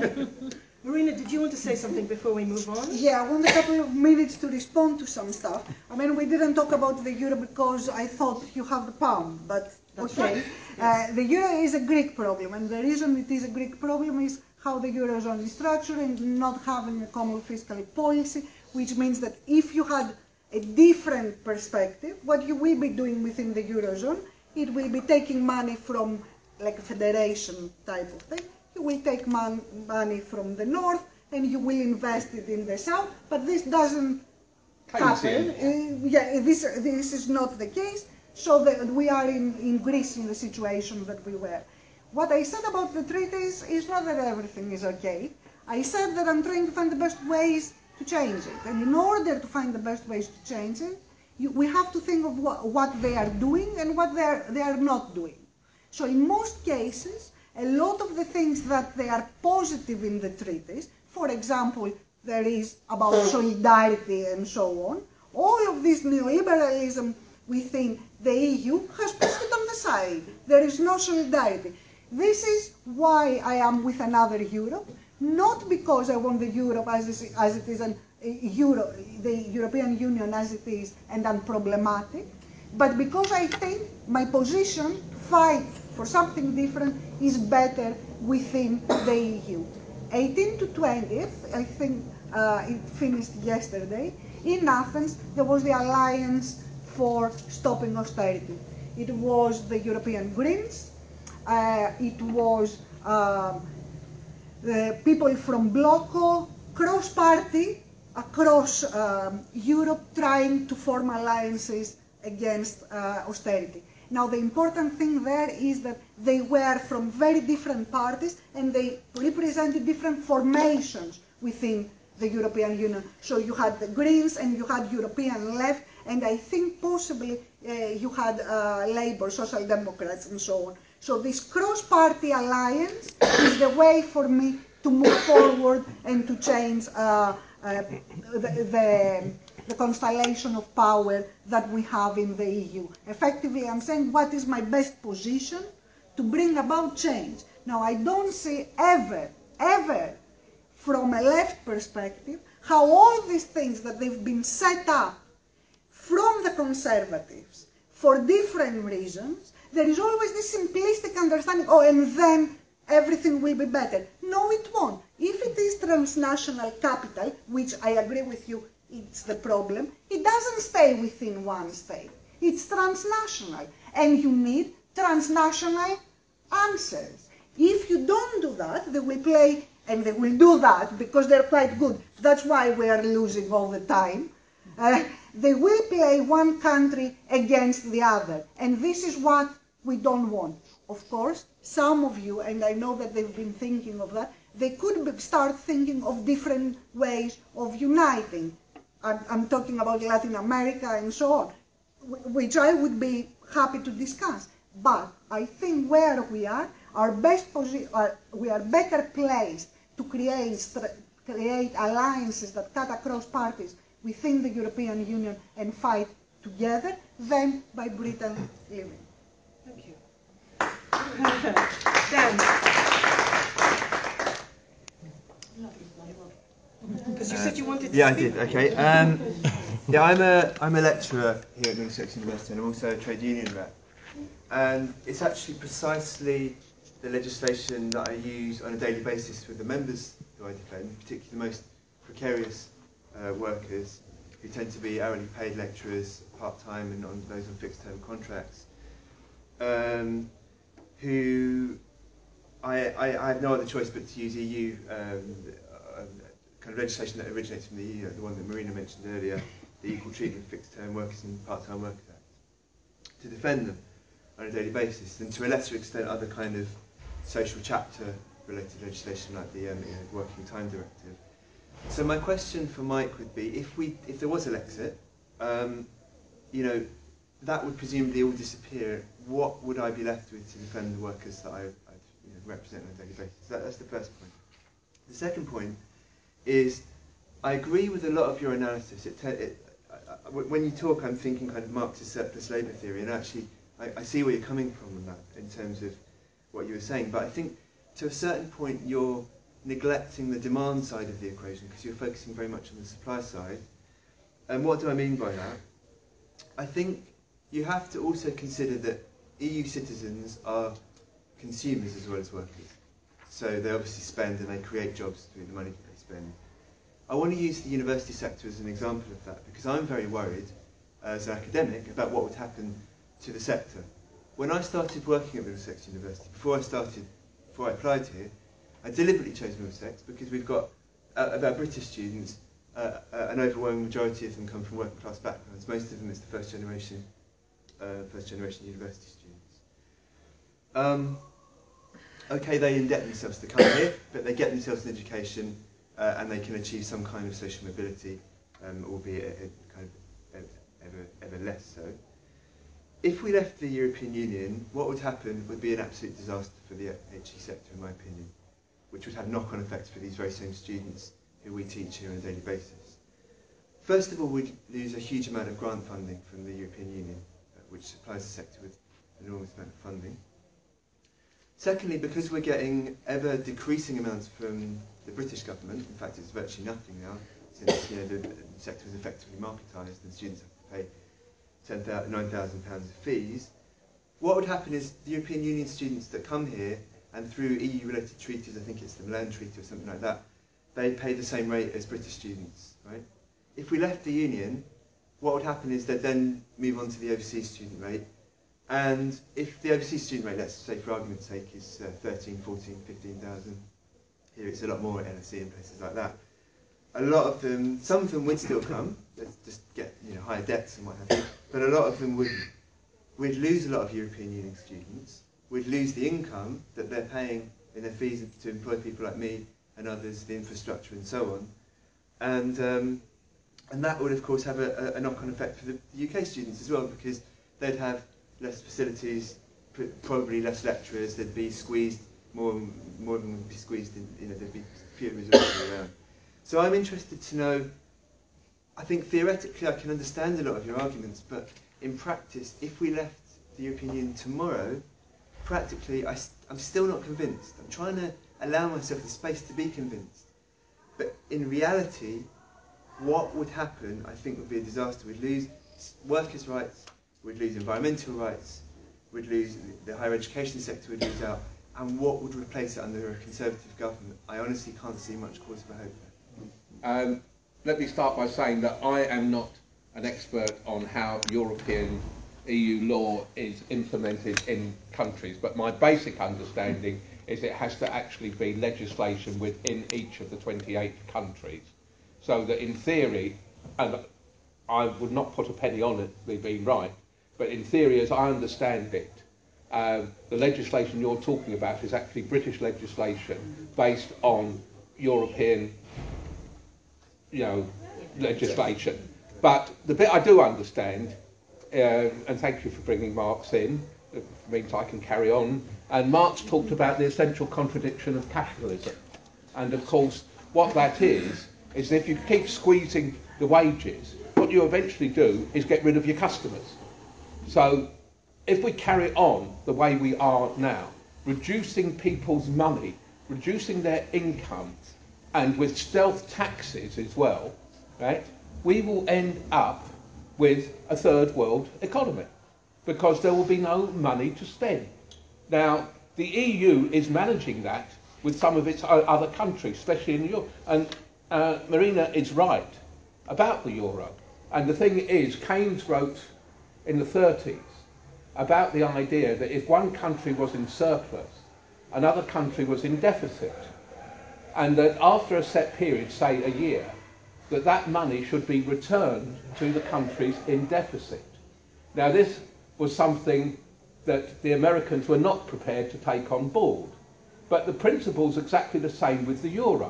Marina, did you want to say something before we move on? Yeah, I want a couple of minutes to respond to some stuff. I mean, we didn't talk about the euro because I thought you have the pound, but That's okay. right. Uh, the euro is a Greek problem, and the reason it is a Greek problem is how the eurozone is structured and not having a common fiscal policy, which means that if you had a different perspective, what you will be doing within the eurozone, it will be taking money from like a federation type of thing. You will take mon money from the north and you will invest it in the south, but this doesn't happen. Uh, yeah, this, this is not the case, so that we are in, in Greece in the situation that we were. What I said about the treaties is not that everything is okay. I said that I'm trying to find the best ways to change it. And in order to find the best ways to change it, you, we have to think of what, what they are doing and what they are, they are not doing. So in most cases, a lot of the things that they are positive in the treaties, for example, there is about solidarity and so on, all of this neoliberalism within the E U has pushed it on the side. There is no solidarity. This is why I am with another Europe, not because I want the Europe as, is, as it is, an, Euro, the European Union as it is and unproblematic, but because I think my position to fight for something different is better within the E U. eighteenth to twentieth, I think uh, it finished yesterday, in Athens there was the Alliance for Stopping Austerity. It was the European Greens, uh, it was uh, the people from Bloco, cross-party, across um, Europe trying to form alliances against uh, austerity. Now the important thing there is that they were from very different parties and they represented different formations within the European Union. So you had the Greens and you had European left, and I think possibly uh, you had uh, Labour, Social Democrats and so on. So this cross-party alliance is the way for me to move forward and to change uh, uh, the, the, the constellation of power that we have in the E U. Effectively, I'm saying what is my best position to bring about change. Now, I don't see ever, ever, from a left perspective, how all these things that they've been set up from the conservatives for different reasons, there is always this simplistic understanding, oh, and then everything will be better. No, it won't. If it is transnational capital, which I agree with you, it's the problem, it doesn't stay within one state. It's transnational, and you need transnational answers. If you don't do that, they will play and they will do that because they're quite good. That's why we are losing all the time. Uh, they will play one country against the other, and this is what we don't want. Of course, some of you, and I know that they've been thinking of that, they could start thinking of different ways of uniting. I'm, I'm talking about Latin America and so on, which I would be happy to discuss. But I think where we are, our best posi- uh, we are better placed to create, create alliances that cut across parties within the European Union and fight together than by Britain leaving. Thank you. Dan. Because you said you wanted to Yeah, speak. I did. Okay. Um, yeah, I'm a I'm a lecturer here at Middlesex University, and I'm also a trade union rep. And it's actually precisely the legislation that I use on a daily basis with the members who I defend, particularly the most precarious uh, workers, who tend to be hourly paid lecturers, part-time, and on those on fixed-term contracts, um, who I, I, I have no other choice but to use E U um, uh, kind of legislation that originates from the E U, the one that Marina mentioned earlier, the Equal Treatment of Fixed-Term Workers and Part-Time Workers Act, to defend them on a daily basis, and to a lesser extent other kind of social chapter-related legislation like the um, you know, Working Time Directive. So my question for Mike would be, if we, if there was a Lexit, um, you know, that would presumably all disappear. What would I be left with to defend the workers that I, I you know, represent on a daily basis? That, that's the first point. The second point is, I agree with a lot of your analysis. It, it, I, I, when you talk, I'm thinking kind of Marxist surplus labour theory, and actually, I, I see where you're coming from on that in terms of what you were saying. But I think to a certain point, you're neglecting the demand side of the equation because you're focusing very much on the supply side. And what do I mean by that? I think you have to also consider that E U citizens are consumers as well as workers. So they obviously spend and they create jobs through the money that they spend. I want to use the university sector as an example of that because I'm very worried as an academic about what would happen to the sector. When I started working at Middlesex University, before I started, before I applied here, I deliberately chose Middlesex because we've got, uh, of our British students, uh, uh, an overwhelming majority of them come from working class backgrounds. Most of them is the first generation, uh, first generation university students. Um, okay, they indebt themselves to come here, but they get themselves an education uh, and they can achieve some kind of social mobility, um, albeit a, a kind of ever, ever less so. If we left the European Union, what would happen would be an absolute disaster for the H E sector, in my opinion, which would have knock-on effects for these very same students who we teach here on a daily basis. First of all, we'd lose a huge amount of grant funding from the European Union, uh, which supplies the sector with an enormous amount of funding. Secondly, because we're getting ever decreasing amounts from the British government, in fact it's virtually nothing now, since you know, the, the sector is effectively marketised and students have to pay nine thousand pounds of fees, what would happen is the European Union students that come here and through E U-related treaties, I think it's the Milan Treaty or something like that, they pay the same rate as British students, right? If we left the Union, what would happen is they'd then move on to the overseas student rate, and if the overseas student rate, let's say for argument's sake, is uh, thirteen, fourteen, fifteen thousand, here it's a lot more at N S C and places like that, a lot of them, some of them would still come, let's just get you know, higher debts and what have you, but a lot of them wouldn't. We'd lose a lot of European Union students, we'd lose the income that they're paying in their fees to employ people like me and others, the infrastructure and so on, and um, and that would of course have a, a knock-on effect for the U K students as well, because they'd have less facilities, probably less lecturers, they'd be squeezed, more, more of them would be squeezed in, you know, there'd be fewer resources around. So I'm interested to know, I think theoretically I can understand a lot of your arguments, but in practice, if we left the European Union tomorrow, practically I, I'm still not convinced. I'm trying to allow myself the space to be convinced. But in reality, what would happen, I think, would be a disaster. We'd lose workers' rights, we'd lose environmental rights, we'd lose the higher education sector would lose out, and what would replace it under a Conservative government? I honestly can't see much cause for hope there. Um, let me start by saying that I am not an expert on how European E U law is implemented in countries, but my basic understanding is it has to actually be legislation within each of the twenty-eight countries. So that in theory, and I would not put a penny on it me being right, but in theory, as I understand it, um, the legislation you're talking about is actually British legislation based on European, you know, legislation. But the bit I do understand, uh, and thank you for bringing Marx in, it means I can carry on, and Marx talked about the essential contradiction of capitalism. And of course, what that is, is if you keep squeezing the wages, what you eventually do is get rid of your customers. So if we carry on the way we are now, reducing people's money, reducing their income, and with stealth taxes as well, right, we will end up with a third world economy because there will be no money to spend. Now, the E U is managing that with some of its other countries, especially in Europe. And uh, Marina is right about the euro. And the thing is, Keynes wrote in the thirties about the idea that if one country was in surplus, another country was in deficit. And that after a set period, say a year, that that money should be returned to the countries in deficit. Now this was something that the Americans were not prepared to take on board. But the principle's exactly the same with the euro.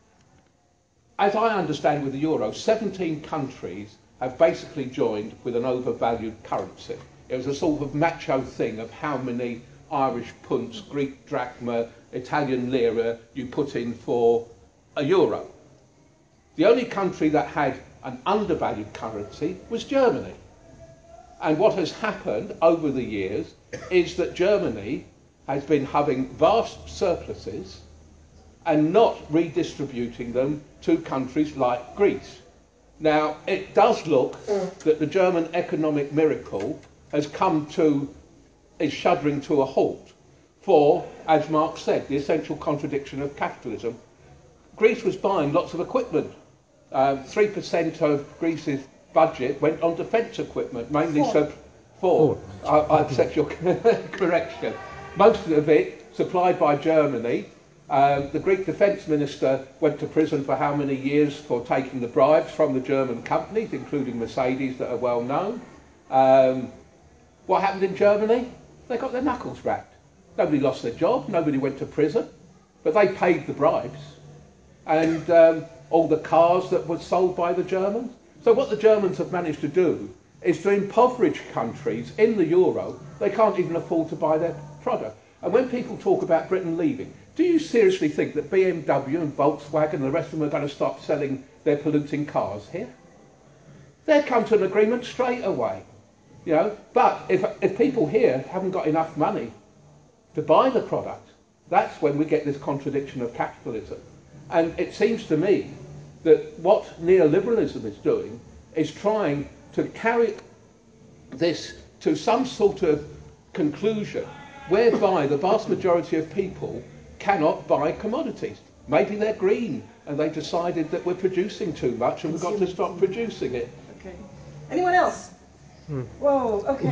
As I understand with the euro, seventeen countries have basically joined with an overvalued currency. It was a sort of macho thing of how many Irish punts, Greek drachma, Italian lira you put in for a euro. The only country that had an undervalued currency was Germany. And what has happened over the years is that Germany has been having vast surpluses and not redistributing them to countries like Greece. Now, it does look that the German economic miracle has come to, is shuddering to a halt for, as Marx said, the essential contradiction of capitalism. Greece was buying lots of equipment. Um, three percent of Greece's budget went on defence equipment, mainly four. So, four. four. I, I accept your correction. Most of it supplied by Germany. Um, the Greek defence minister went to prison for how many years for taking the bribes from the German companies, including Mercedes, that are well known. Um, what happened in Germany? They got their knuckles wrapped. Nobody lost their job, nobody went to prison, but they paid the bribes. And um, all the cars that were sold by the Germans. So what the Germans have managed to do is to impoverish countries in the euro. They can't even afford to buy their product. And when people talk about Britain leaving, do you seriously think that B M W and Volkswagen and the rest of them are going to stop selling their polluting cars here? They'll come to an agreement straight away. You know, but if, if people here haven't got enough money to buy the product, that's when we get this contradiction of capitalism. And it seems to me that what neoliberalism is doing is trying to carry this to some sort of conclusion whereby the vast majority of people cannot buy commodities. Maybe they're green and they decided that we're producing too much and we've got to stop producing it. Okay. Anyone else? Hmm. Whoa, okay.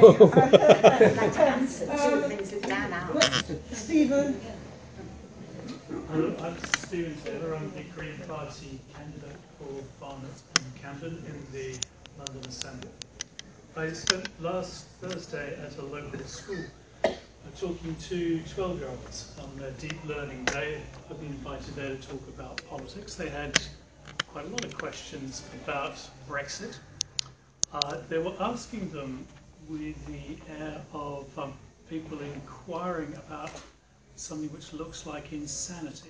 um, Stephen. Hello, I'm Stephen Taylor. I'm the Green Party candidate for Barnet and Camden in the London Assembly. I spent last Thursday at a local school uh, talking to twelve-year-olds on their deep learning day. I've been invited there to talk about politics. They had quite a lot of questions about Brexit. Uh, they were asking them with the air of um, people inquiring about something which looks like insanity.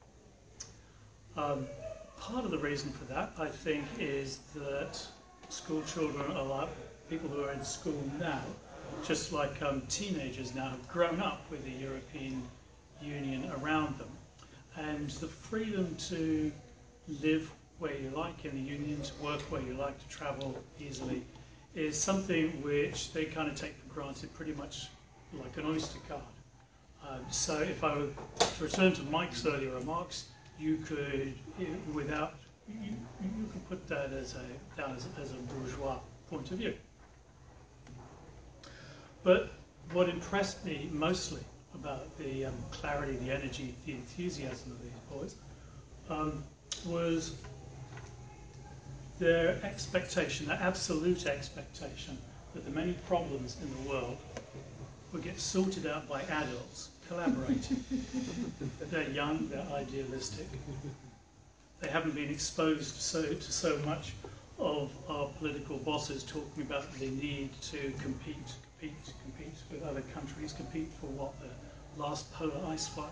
Um, part of the reason for that, I think, is that school children are like people who are in school now, just like um, teenagers now, have grown up with the European Union around them. And the freedom to live where you like in the Union, to work where you like, to travel easily, is something which they kind of take for granted, pretty much like an Oyster card. Um, so if I were to return to Mike's earlier remarks, you could, without, you, you could put that as a, down as a, as a bourgeois point of view. But what impressed me mostly about the um, clarity, the energy, the enthusiasm of these boys, um, was their expectation, their absolute expectation, that the many problems in the world would get sorted out by adults collaborating. They're young, they're idealistic. They haven't been exposed so, to so much of our political bosses talking about the need to compete, compete, compete with other countries, compete for what, the last polar ice fight.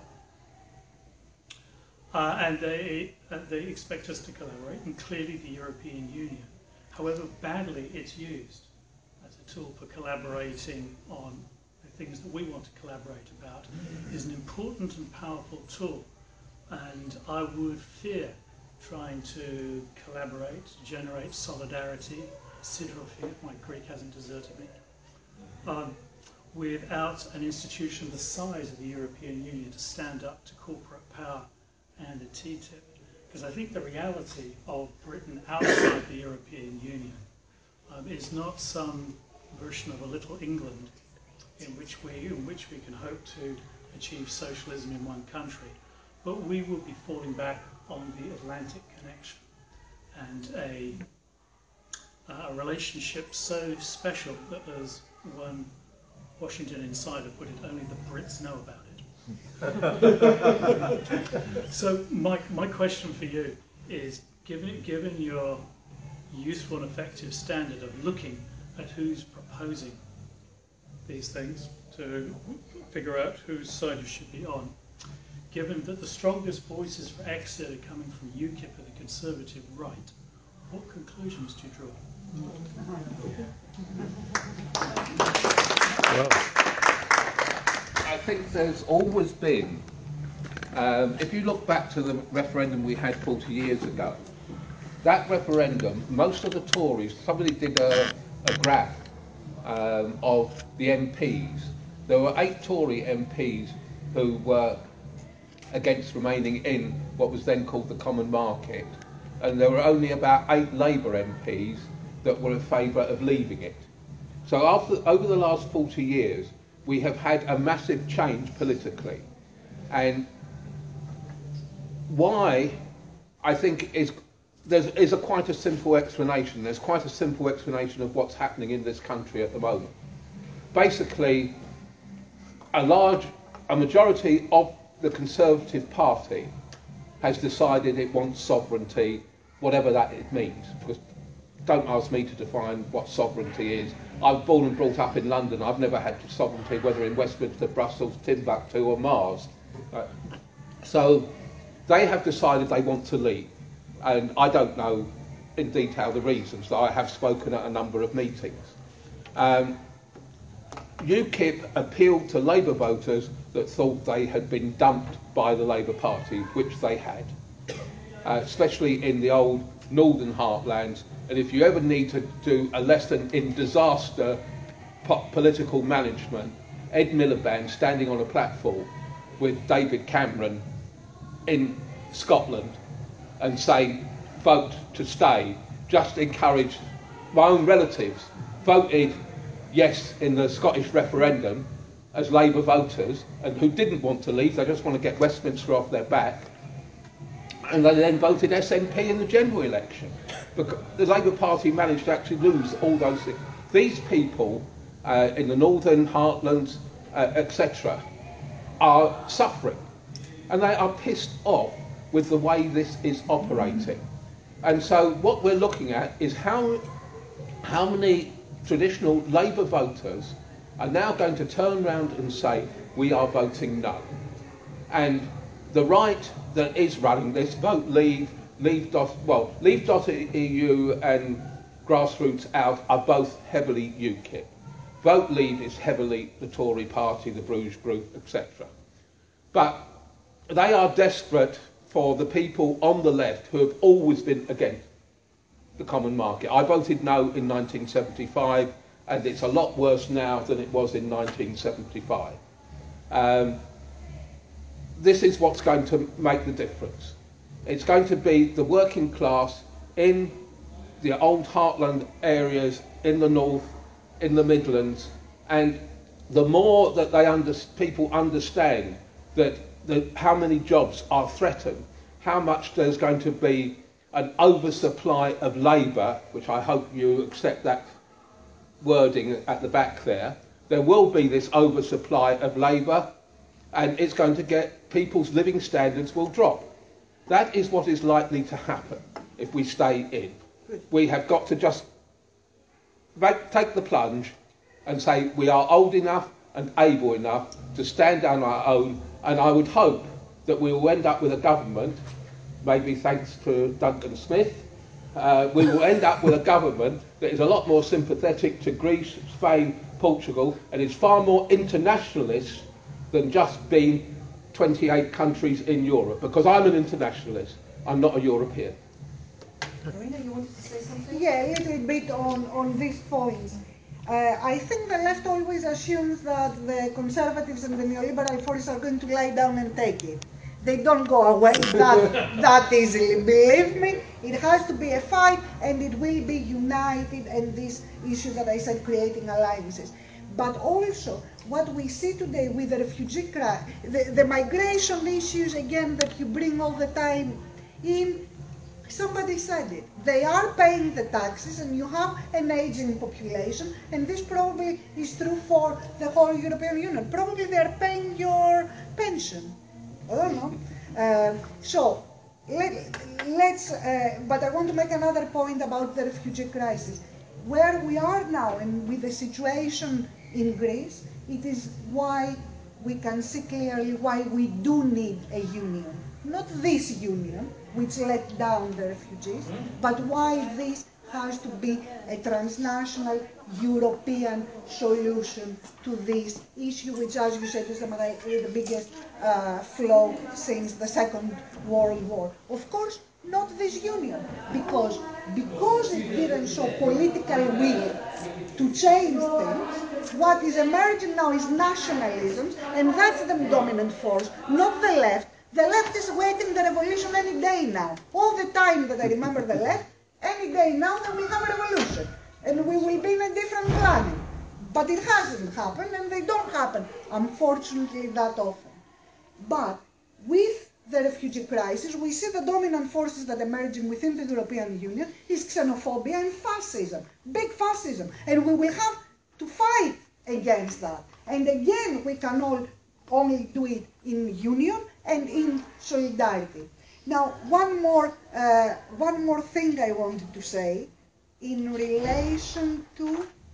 Uh, and they, uh, they expect us to collaborate, and clearly the European Union, however badly it's used as a tool for collaborating on the things that we want to collaborate about, is an important and powerful tool. And I would fear trying to collaborate, generate solidarity, sidrophy, if my Greek hasn't deserted me, um, without an institution the size of the European Union to stand up to corporate power and a T T I P. Because I think the reality of Britain outside the European Union um, is not some version of a little England in which we in which we can hope to achieve socialism in one country, but we will be falling back on the Atlantic connection and a, a relationship so special that, as one Washington insider put it, only the Brits know about it. So my, my question for you is, given, given your useful and effective standard of looking at who's proposing these things to figure out whose side you should be on, given that the strongest voices for exit are coming from UKIP and the Conservative right, what conclusions do you draw? Well, I think there's always been, um, if you look back to the referendum we had forty years ago, that referendum, most of the Tories, somebody did a, a graph um, of the M Ps. There were eight Tory M Ps who were against remaining in what was then called the Common Market, and there were only about eight Labour M Ps that were in favour of leaving it. So after, over the last forty years, we have had a massive change politically, and why, I think, is there's is a quite a simple explanation. There's quite a simple explanation of what's happening in this country at the moment. Basically, a large, a majority of the Conservative Party has decided it wants sovereignty, whatever that it means. Because don't ask me to define what sovereignty is. I'm born and brought up in London. I've never had sovereignty, whether in Westminster, Brussels, Timbuktu or Mars. Right. So they have decided they want to leave. And I don't know in detail the reasons, though I have spoken at a number of meetings. Um, UKIP appealed to Labour voters that thought they had been dumped by the Labour Party, which they had, uh, especially in the old northern heartlands. And if you ever need to do a lesson in disaster po political management, Ed Miliband standing on a platform with David Cameron in Scotland and saying, vote to stay, just encouraged my own relatives, voted yes in the Scottish referendum as Labour voters, and who didn't want to leave, they just want to get Westminster off their back, and they then voted S N P in the general election. Because the Labour Party managed to actually lose all those things. These people uh, in the northern heartlands, uh, et cetera, are suffering, and they are pissed off with the way this is operating. And so what we're looking at is how, how many traditional Labour voters are now going to turn around and say, we are voting no. And the right that is running this, Vote Leave, Leave. Well, Leave dot E U and Grassroots Out are both heavily UKIP. Vote Leave is heavily the Tory party, the Bruges Group, et cetera. But they are desperate for the people on the left who have always been against the common market. I voted no in nineteen seventy-five, and it's a lot worse now than it was in nineteen seventy-five. Um, this is what's going to make the difference. It's going to be the working class in the old heartland areas, in the north, in the Midlands, and the more that they under, people understand that the, how many jobs are threatened, how much there's going to be an oversupply of labour, which I hope you accept that wording at the back there, there will be this oversupply of labour, and it's going to get, people's living standards will drop. That is what is likely to happen if we stay in. We have got to just take the plunge and say we are old enough and able enough to stand on our own, and I would hope that we will end up with a government, maybe thanks to Duncan Smith, uh, we will end up with a government that is a lot more sympathetic to Greece, Spain, Portugal, and is far more internationalist than just being twenty-eight countries in Europe, because I'm an internationalist, I'm not a European. Marina, you wanted to say something? Yeah, a little bit on, on these points. Uh, I think the left always assumes that the conservatives and the neoliberal forces are going to lie down and take it. They don't go away that, that easily. Believe me, it has to be a fight, and it will be united, and this issue that I said, creating alliances. But also, what we see today with the refugee crisis, the, the migration issues, again, that you bring all the time in, somebody said it. They are paying the taxes, and you have an aging population, and this probably is true for the whole European Union. Probably they are paying your pension. I don't know. Uh, so, let, let's, uh, but I want to make another point about the refugee crisis. Where we are now, and with the situation in Greece, it is why we can see clearly why we do need a union. Not this union, which let down the refugees, but why this has to be a transnational European solution to this issue, which, as you said, is the biggest uh, flow since the Second World War. Of course, not this union, because, because it didn't show political will to change things, what is emerging now is nationalism, and that's the dominant force, not the left. The left is waiting the revolution any day now. All the time that I remember the left, any day now that we have a revolution, and we will be in a different planet. But it hasn't happened, and they don't happen, unfortunately, that often. But with the refugee crisis, we see the dominant forces that are emerging within the European Union is xenophobia and fascism, big fascism, and we will have to fight against that. And again, we can all only do it in union and in solidarity. Now, one more, uh, one more thing I wanted to say in relation to...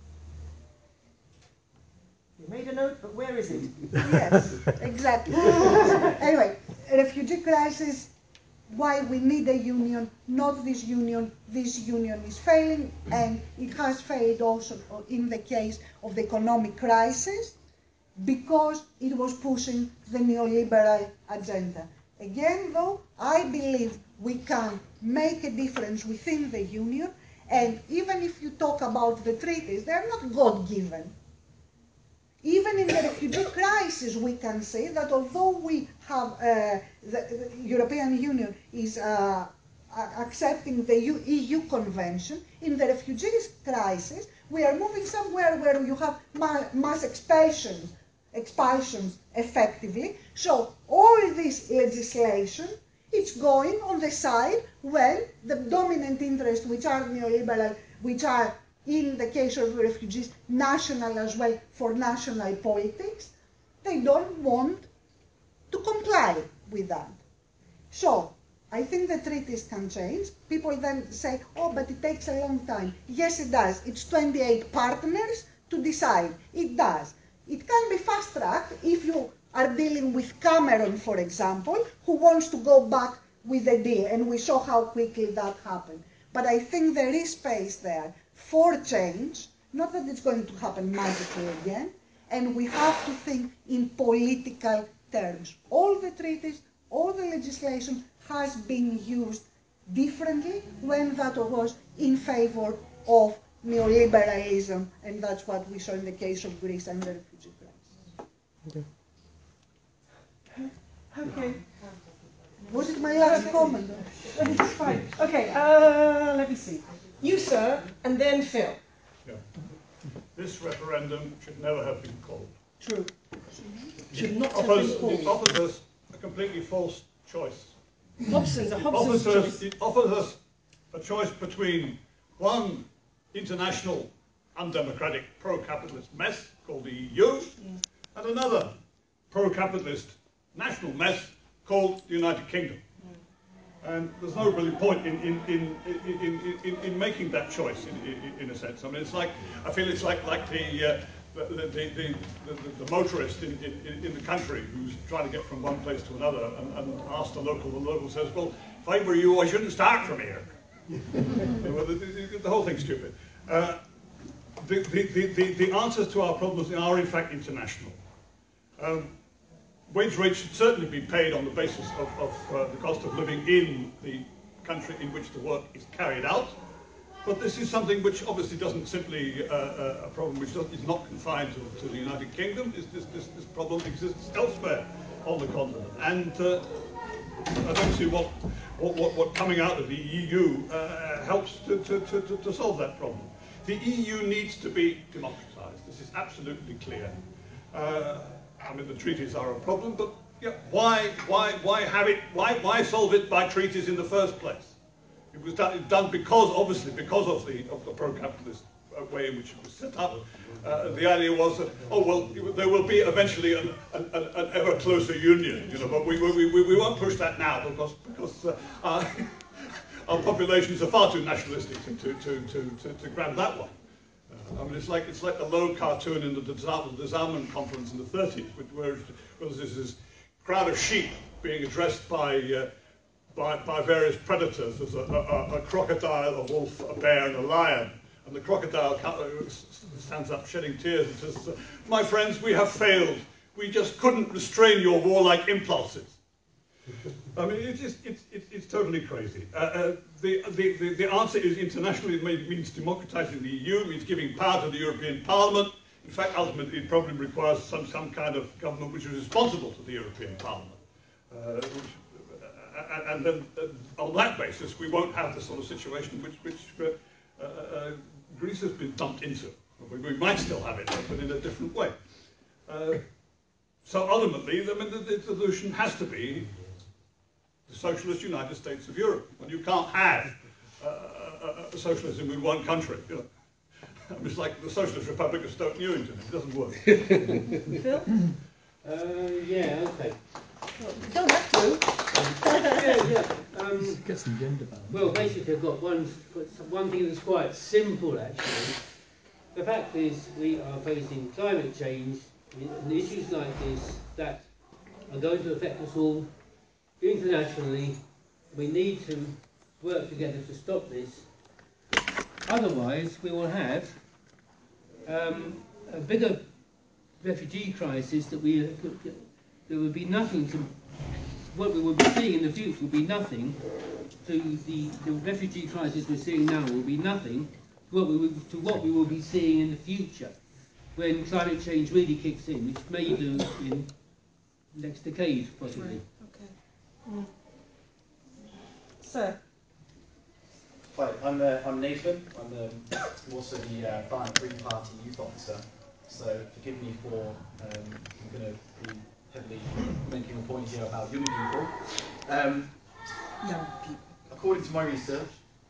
You made a note, but where is it? Yes, exactly. Anyway, refugee crisis, why we need a union, not this union. This union is failing, and it has failed also in the case of the economic crisis, because it was pushing the neoliberal agenda. Again, though, I believe we can make a difference within the union, and even if you talk about the treaties, they're not God-given. Even in the refugee crisis, we can say that although we have, uh, the, the European Union is uh, accepting the E U Convention, in the refugees crisis, we are moving somewhere where you have mass expulsions, expulsions effectively. So all this legislation, it's going on the side when the dominant interests, which are neoliberal, which are, in the case of refugees, national as well, for national politics, they don't want to comply with that. So, I think the treaties can change. People then say, oh, but it takes a long time. Yes, it does. It's twenty-eight partners to decide. It does. It can be fast-tracked if you are dealing with Cameron, for example, who wants to go back with a deal, and we saw how quickly that happened. But I think there is space there for change, not that it's going to happen magically again, and we have to think in political terms. All the treaties, all the legislation has been used differently when that was in favor of neoliberalism, and that's what we saw in the case of Greece and the refugee crisis. Okay. Okay. Was it my last comment? It's fine. Okay, uh, let me see. You, sir, and then Phil. Yeah. This referendum should never have been called. True. Should not have offers, been called. it offers us a completely false choice. Hobson's a It Hobson's offers, choice. us, it offers us a choice between one international undemocratic pro-capitalist mess called the E U mm. and another pro-capitalist national mess called the United Kingdom. Mm. And there's no really point in, in, in, in, in, in making that choice, in, in, in a sense. I mean, it's like, I feel it's like, like the, uh, the, the, the, the, the motorist in, in, in the country who's trying to get from one place to another and, and asks the local, the local says, well, if I were you, I shouldn't start from here. Well, the, the, the whole thing's stupid. Uh, the, the, the, the answers to our problems are, in fact, international. Um, wage rates should certainly be paid on the basis of, of uh, the cost of living in the country in which the work is carried out. But this is something which obviously doesn't simply, uh, uh, a problem which does, is not confined to, to the United Kingdom. This, this, this, this problem exists elsewhere on the continent. And uh, I don't see what, what, what, what coming out of the E U uh, helps to, to, to, to solve that problem. The E U needs to be democratized. This is absolutely clear. Uh, I mean, the treaties are a problem, but yeah, why, why, why have it? Why, why solve it by treaties in the first place? It was done, done because, obviously, because of the of the pro-capitalist way in which it was set up. Uh, the idea was that, oh well, there will be eventually an, an, an ever closer union, you know, but we we, we, we won't push that now because because uh, our, our populations are far too nationalistic to to to to, to, to grab that one. I mean, it's like it's like the Low cartoon in the disarmament conference in the thirties, where there's this, this crowd of sheep being addressed by, uh, by by various predators. There's a, a, a crocodile, a wolf, a bear, and a lion. And the crocodile stands up shedding tears and says, "My friends, we have failed. We just couldn't restrain your warlike impulses." I mean, it's, just, it's, it's, it's totally crazy. Uh, uh, the, the, the, the answer is internationally. It means democratizing the E U, it means giving power to the European Parliament. In fact, ultimately, it probably requires some, some kind of government which is responsible to the European Parliament. Uh, which, uh, and then uh, on that basis, we won't have the sort of situation which, which uh, uh, Greece has been dumped into. We, we might still have it, but in a different way. Uh, so ultimately, I mean, the, the solution has to be the Socialist United States of Europe. And you can't have uh, a, a socialism in one country. You know? I mean, it's like the Socialist Republic of Stoke Newington. It doesn't work. Phil? Uh, yeah, okay. Well, you don't have to. yeah, yeah. Um, Get some gender balance. Well, basically, I've got one, one thing that's quite simple, actually. The fact is, we are facing climate change and issues like this that are going to affect us all internationally. We need to work together to stop this. Otherwise, we will have um, a bigger refugee crisis that we there will be nothing to what we will be seeing in the future will be nothing to the, the refugee crisis we're seeing now will be nothing to what we will, to what we will be seeing in the future when climate change really kicks in, which may do in next decade possibly. Right. Okay. Mm. Sir. Hi, I'm, uh, I'm Nathan. I'm um, also the uh, Barnet Green Party youth officer. So forgive me for um, I'm going to be heavily making a point here about young people. Um, Young people. According to my research,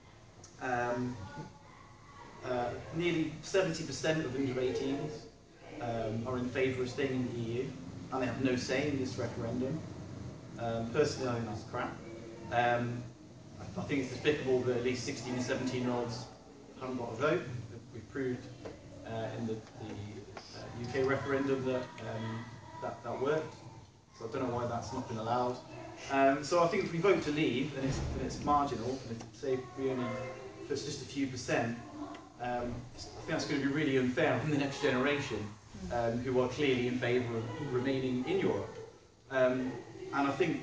um, uh, nearly seventy percent of under eighteens um, are in favour of staying in the E U, and they have no say in this referendum. Um, personally, I think that's crap. Um, I think it's despicable that at least sixteen and seventeen year olds haven't got a vote. We've proved uh, in the, the uh, U K referendum that, um, that that worked. So I don't know why that's not been allowed. Um, so I think if we vote to leave, and it's, and it's marginal, and if, say if we only, if it's just a few percent, um, I think that's going to be really unfair on the next generation, um, who are clearly in favour of remaining in Europe. Um, and I think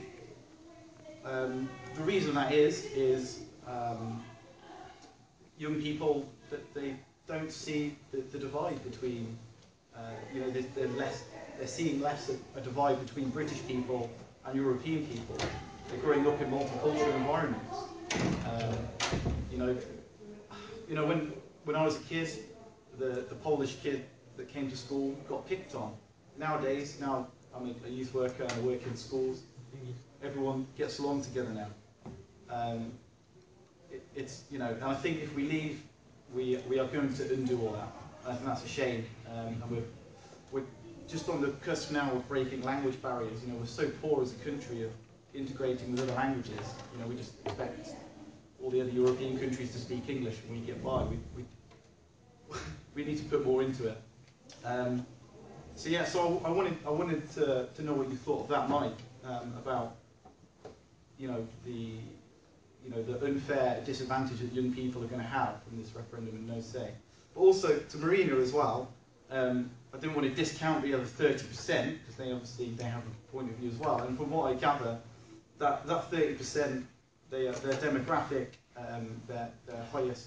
um, the reason that is, is um, young people, that they don't see the, the divide between, uh, you know, they're, they're, less, they're seeing less a, a divide between British people and European people. They're growing up in multicultural environments. Um, you know, you know, when when I was a kid, the, the Polish kid that came to school got picked on. nowadays, now I'm a, a youth worker and I work in schools, everyone gets along together now. Um, it, it's, you know, and I think if we leave, we, we are going to undo all that. I think that's a shame. Um, and we're, we're just on the cusp now of breaking language barriers. You know, we're so poor as a country of integrating with other languages. You know, we just expect all the other European countries to speak English and we get by. We, we, we need to put more into it. Um, so yeah, so I, I wanted, I wanted to, to know what you thought of that, Mike, um, about, you know, the, you know, the unfair disadvantage that young people are going to have from this referendum and no say. But also to Marina as well, um, I didn't want to discount the other thirty percent because they obviously they have a point of view as well. And from what I gather, that that thirty percent, they, uh, their demographic, um, their their highest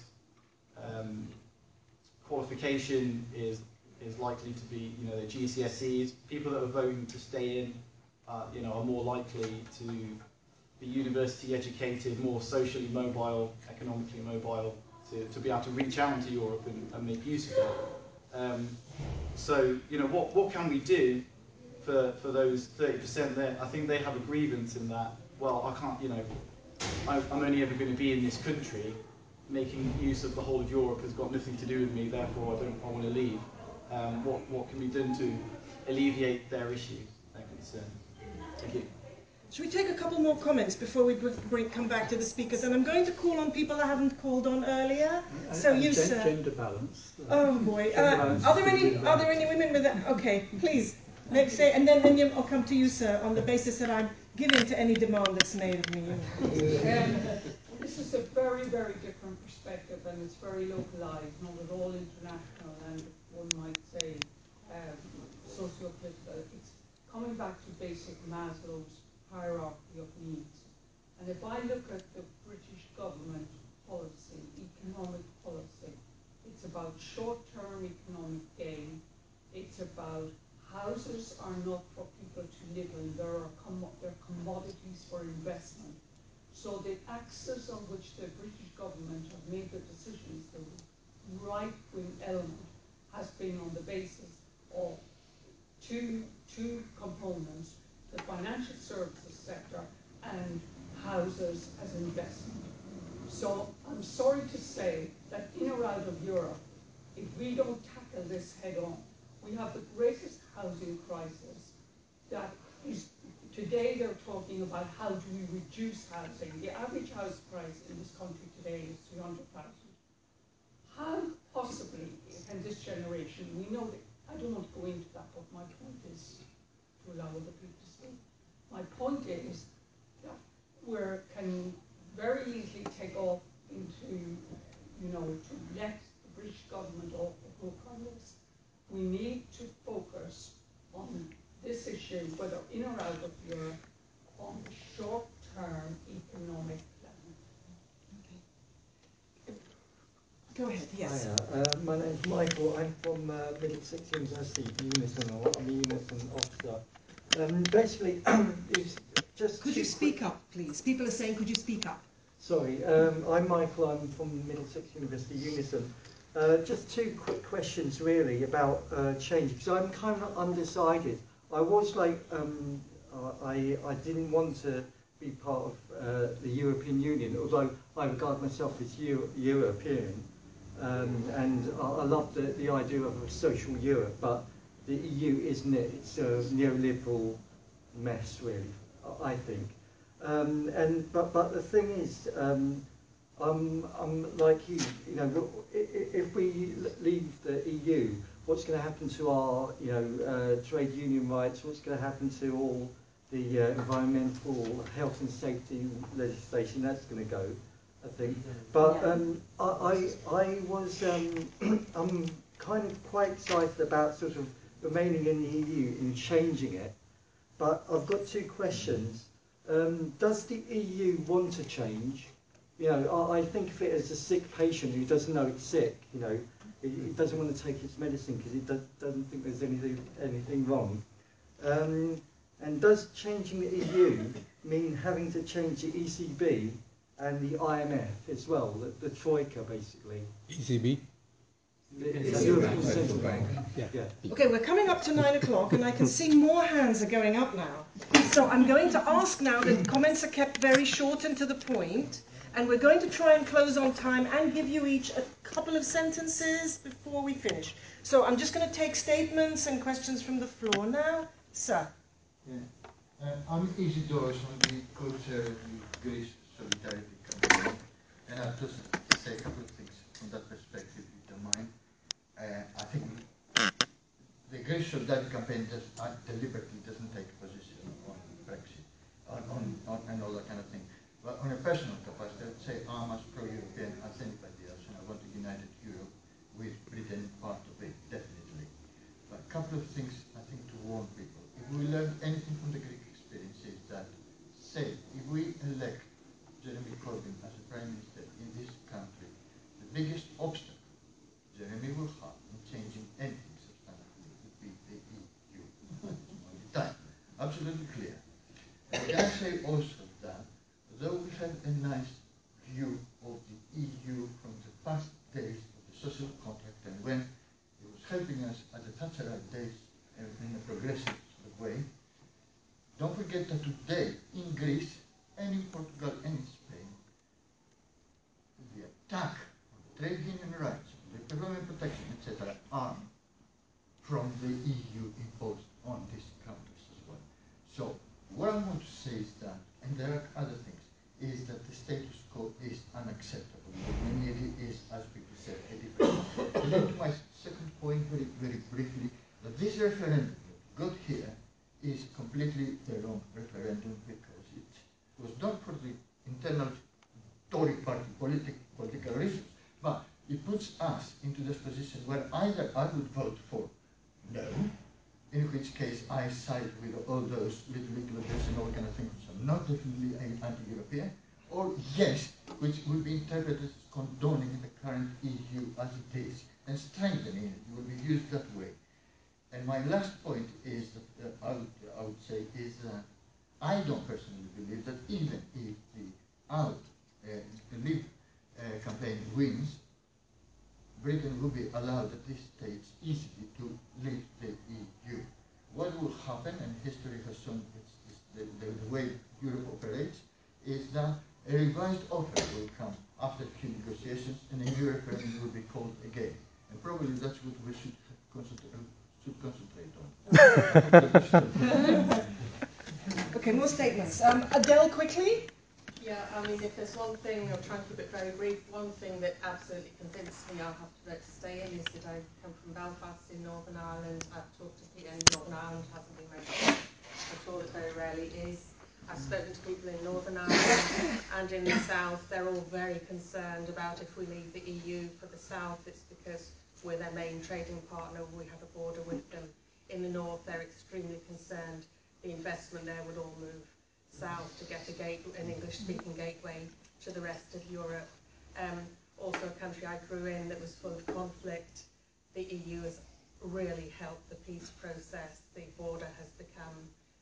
um, qualification is is likely to be, you know, their G C S Es. People that are voting to stay in, uh, you know, are more likely to be university educated, more socially mobile, economically mobile, to, to be able to reach out into Europe and, and make use of it. Um, so, you know, what, what can we do for, for those thirty percent there? I think they have a grievance in that, well, I can't, you know, I, I'm only ever going to be in this country. Making use of the whole of Europe has got nothing to do with me, therefore I don't, I want to leave. Um, what, what can be done to alleviate their issues, their concerns? Thank you. Should we take a couple more comments before we bring, come back to the speakers? And I'm going to call on people I haven't called on earlier. And, so and you, gen sir. Gender balance. Uh, oh boy. Uh, balance are there any? Are there any women with that? Okay, please. Let's say, and then, then you, I'll come to you, sir, on the basis that I'm giving to any demand that's made of me. Um, this is a very, very different perspective, and it's very localised, not at all international, and one might say um, socio-political. It's coming back to basic Maslow's hierarchy of needs. And if I look at the British government policy, economic policy, it's about short-term economic gain. It's about houses are not for people to live in, they're, com they're commodities for investment. So the axis on which the British government have made the decisions, the right-wing element, has been on the basis of two, two components, the financial services sector and houses as investment. So I'm sorry to say that in or out of Europe, if we don't tackle this head on, we have the greatest housing crisis that is, today they're talking about how do we reduce housing. The average house price in this country today is three hundred thousand. How possibly can this generation, we know that, I don't want to go into that, but my point is to allow other people to speak. My point is that we can very easily take off into, you know, to let the British government off the hook on this. We need to focus on this issue, whether in or out of Europe, on the short-term economic plan. Okay. Go ahead, yes. Hiya, uh, my name's Michael. I'm from uh, Middlesex University, Unison, or I'm a Unison officer. Um, basically, it's just... Could you speak up, please? People are saying, could you speak up? Sorry, um, I'm Michael. I'm from Middlesex University, Unison. Uh, just two quick questions, really, about uh, change, because I'm kind of undecided. I was like, um, uh, I, I didn't want to be part of uh, the European Union, although I regard myself as Euro European, um, and I, I love the, the idea of a social Europe, but the E U, isn't it? It's a neoliberal mess, really, I think. Um, and but but the thing is, um, I'm I'm like you. You know, if we leave the E U, what's going to happen to our, you know, uh, trade union rights? What's going to happen to all the uh, environmental, health and safety legislation? That's going to go, I think. But um, I, I I was um, I'm kind of quite excited about sort of remaining in the E U and changing it. But I've got two questions. Um, does the E U want to change? You know, I, I think of it as a sick patient who doesn't know it's sick. You know, it, it doesn't want to take its medicine because it does, doesn't think there's anything anything wrong. Um, and does changing the E U mean having to change the E C B and the I M F as well, the, the troika basically? E C B. Okay, we're coming up to nine o'clock and I can see more hands are going up now. So I'm going to ask now that comments are kept very short and to the point, and we're going to try and close on time and give you each a couple of sentences before we finish. So I'm just going to take statements and questions from the floor now. Sir. Yeah. Uh, I'm Isidore from the co-chair of the Greece Solidarity Campaign, and I'll just say a couple of things from that perspective, if you don't mind. Uh, I think the Greece Solidarity Campaign does, uh, deliberately doesn't take a position on Brexit on, on, on, and all that kind of thing. But on a personal capacity, I would say I'm as pro-European as anybody else, and I want a united Europe with Britain part of it, definitely. But a couple of things I think to warn people. If we learn anything from the Greek experience is that, say, if we elect Jeremy Corbyn as a Prime Minister in this country, the biggest obstacle Jeremy will have in changing anything substantially would be the E U at this point in time. Absolutely clear. And I can say also that, though we have a nice view of the E U from the past days of the social contract and when it was helping us at the Thatcherite days and in a progressive sort of way, don't forget that today in Greece and in Portugal and in Spain, the attack on trade union rights, the employment protection, et cetera, are from the E U imposed on these countries as well. So what I want to say is that, and there are other things, is that the status quo is unacceptable. It is, as people said, a different. And then to my second point, very, very briefly, that this referendum that got here is completely the wrong referendum because it was done for the internal Tory party politic, political reasons, but it puts us into this position where either I would vote for no, in which case I side with all those little inclusions and all kind of things which are not definitely anti-European, or yes, which would be interpreted as condoning the current E U as it is and strengthening it. It will be used that way. And my last point is that uh, I, would, I would say is that I don't personally believe that even if the out uh, the Leave uh, campaign wins, Britain will be allowed at this stage easily to leave the E U. What will happen, and history has shown it's, it's the, the, the way Europe operates, is that a revised offer will come after a few negotiations and a new referendum will be called again. And probably that's what we should concentrate, should concentrate on. Okay, more statements. Um, Adele, quickly. Yeah, I mean, if there's one thing, I'll try and keep it very brief, one thing that absolutely convinced me I'll have to vote to stay in is that I come from Belfast in Northern Ireland. I've talked to people in Northern Ireland, hasn't been very at all, it very rarely is. I've spoken to people in Northern Ireland and in the South. They're all very concerned about if we leave the E U. For the South, it's because we're their main trading partner, we have a border with them. In the North, they're extremely concerned the investment there would all move south to get a gate, an English-speaking gateway to the rest of Europe. Um, also a country I grew in that was full of conflict. The E U has really helped the peace process. The border has become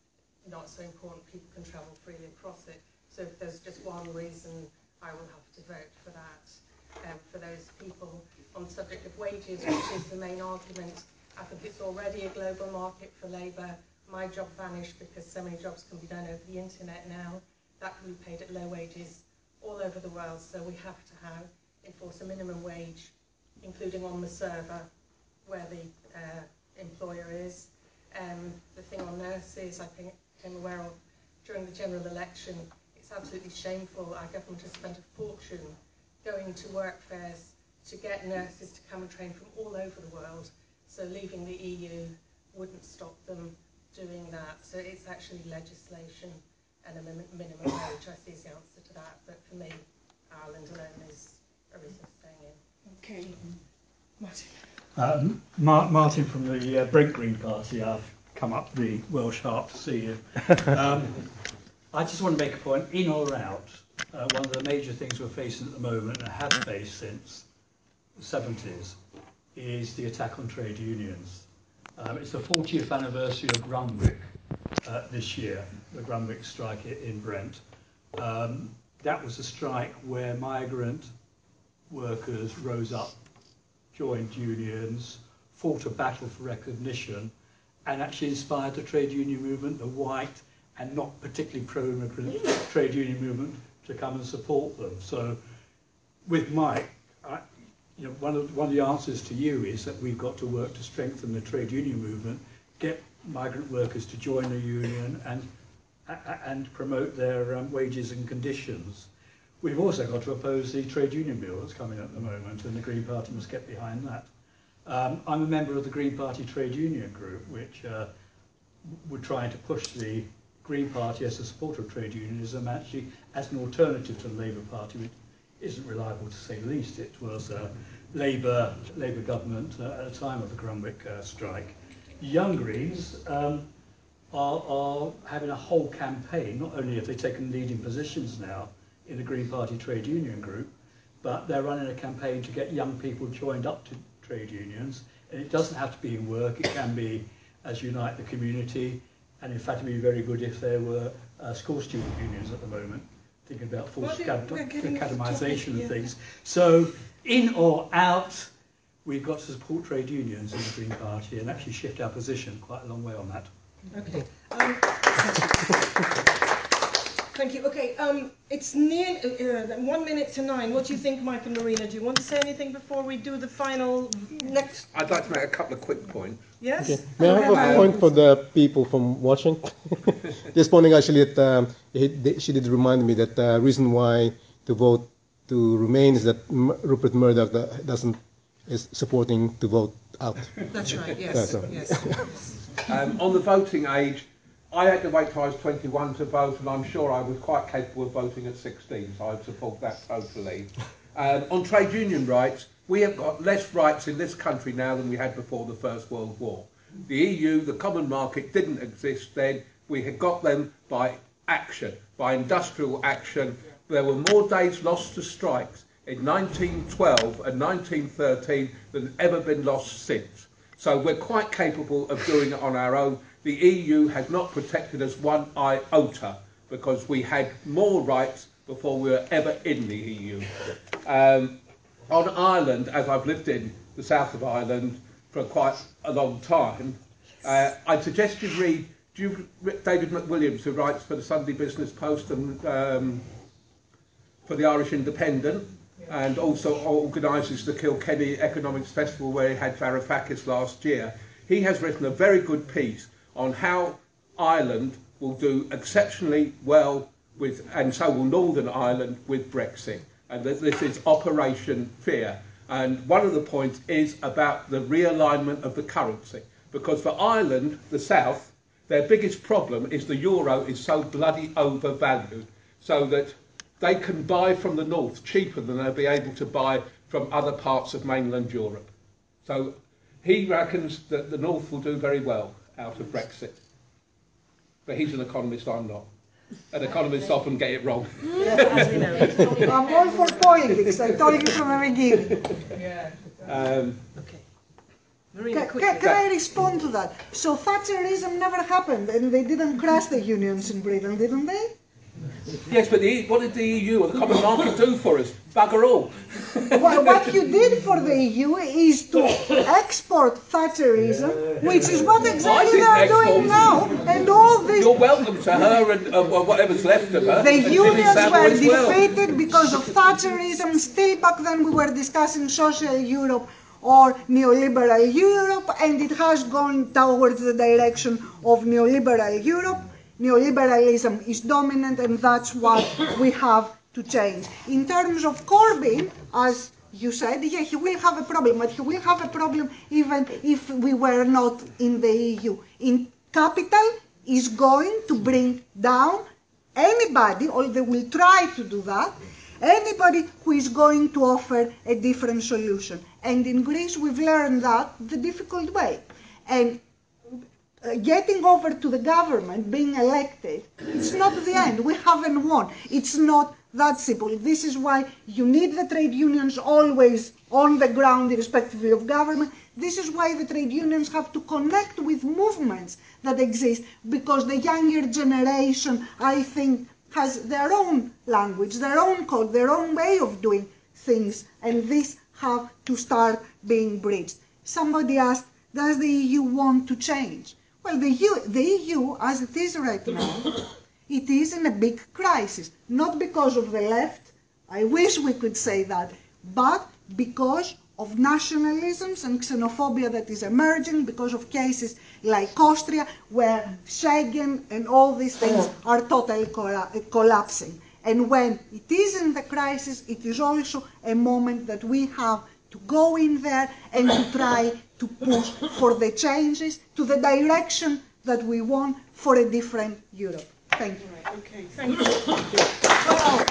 not so important. People can travel freely across it. So if there's just one reason, I will have to vote for that. Um, for those people on the subject of wages, which is the main argument, I think it's already a global market for labour. My job vanished because so many jobs can be done over the internet now. That can be paid at low wages all over the world. So we have to have enforce a minimum wage, including on the server where the uh, employer is. Um, the thing on nurses, I think I'm aware of during the general election, it's absolutely shameful. Our government has spent a fortune going to work fairs to get nurses to come and train from all over the world. So leaving the E U wouldn't stop them doing that. So it's actually legislation and a min minimum wage, I see, is the answer to that. But for me, Ireland alone is a reason for staying in. Okay. Martin. Um, Mar Martin from the uh, Barnet Green Party. I've come up the Welsh Harp to see you. Um, I just want to make a point, in or out, uh, one of the major things we're facing at the moment, and have faced since the seventies, is the attack on trade unions. Um, it's the fortieth anniversary of Grunwick uh, this year, the Grunwick strike in Brent. Um, that was a strike where migrant workers rose up joined unions, fought a battle for recognition, and actually inspired the trade union movement, the white and not particularly pro-immigrant trade union movement, to come and support them. So with Mike, I, you know, one of, one of the answers to you is that we've got to work to strengthen the trade union movement, get migrant workers to join the union and, and promote their um, wages and conditions. We've also got to oppose the trade union bill that's coming at the moment, and the Green Party must get behind that. Um, I'm a member of the Green Party trade union group, which uh, we're trying to push the Green Party as a supporter of trade unionism, actually as an alternative to the Labour Party, which isn't reliable to say the least. It was a Labour, Labour government uh, at the time of the Grunwick uh, strike. Young Greens um, are, are having a whole campaign. Not only have they taken leading positions now in the Green Party trade union group, but they're running a campaign to get young people joined up to trade unions. And it doesn't have to be in work, it can be as unite the community, and in fact it would be very good if there were uh, school student unions at the moment, thinking about forced academisation and yeah. things. So in or out, we've got to support trade unions in the Green Party and actually shift our position quite a long way on that. Okay. Um, Thank you. Okay, um, it's near uh, one minute to nine. What do you think, Mike and Marina? Do you want to say anything before we do the final next? I'd like to make a couple of quick points. Yes? Okay. May I have a point for the people from watching? This morning, actually, it, um, it, she did remind me that the uh, reason why to vote to remain is that M Rupert Murdoch doesn't is supporting to vote out. That's right. Yes. Yeah, so. Yes. Um, on the voting age, I had to wait till I was twenty-one to vote, and I'm sure I was quite capable of voting at sixteen, so I'd support that totally. Um, on trade union rights, we have got less rights in this country now than we had before the First World War. The E U, the common market, didn't exist then. We had got them by action, by industrial action. There were more days lost to strikes in nineteen twelve and nineteen thirteen than have ever been lost since. So we're quite capable of doing it on our own. The E U has not protected us one iota because we had more rights before we were ever in the E U. Um, on Ireland, as I've lived in the south of Ireland for quite a long time, uh, I'd suggest you read do you, David McWilliams, who writes for the Sunday Business Post and um, for the Irish Independent, and also organises the Kilkenny Economics Festival where he had Varoufakis last year. He has written a very good piece on how Ireland will do exceptionally well with, and so will Northern Ireland with Brexit. And this is Operation Fear. And one of the points is about the realignment of the currency. Because for Ireland, the South, their biggest problem is the euro is so bloody overvalued, so that they can buy from the North cheaper than they'll be able to buy from other parts of mainland Europe. So he reckons that the North will do very well out of Brexit. But he's an economist, I'm not. And economists often get it wrong. I'm all for politics, I told you from the beginning. Um, okay. Can, can, can I respond to that? So Thatcherism never happened and they didn't crash the unions in Britain, didn't they? Yes, but the, what did the E U or the common market do for us? Bugger all. Well, what you did for the E U is to export Thatcherism, which is what exactly they are doing now, and all this. You're welcome to her and uh, whatever's left of her. The unions were defeated well. because of Thatcherism. Still back then we were discussing social Europe or neoliberal Europe, and it has gone towards the direction of neoliberal Europe. Neoliberalism is dominant, and that's what we have to change. In terms of Corbyn, as you said, yeah, he will have a problem, but he will have a problem even if we were not in the E U. In capital is going to bring down anybody, or they will try to do that, anybody who is going to offer a different solution. And in Greece, we've learned that the difficult way. And Uh, getting over to the government, being elected, it's not the end. We haven't won. It's not that simple. This is why you need the trade unions always on the ground, irrespectively of government. This is why the trade unions have to connect with movements that exist, because the younger generation, I think, has their own language, their own code, their own way of doing things, and this have to start being breached. Somebody asked, does the E U want to change? Well, the E U, the E U, as it is right now, it is in a big crisis, not because of the left, I wish we could say that, but because of nationalisms and xenophobia that is emerging, because of cases like Austria, where Schengen and all these things are totally collapsing. And when it is in the crisis, it is also a moment that we have to go in there and to try to push for the changes to the direction that we want for a different Europe. Thank you. Okay, thank you. Well,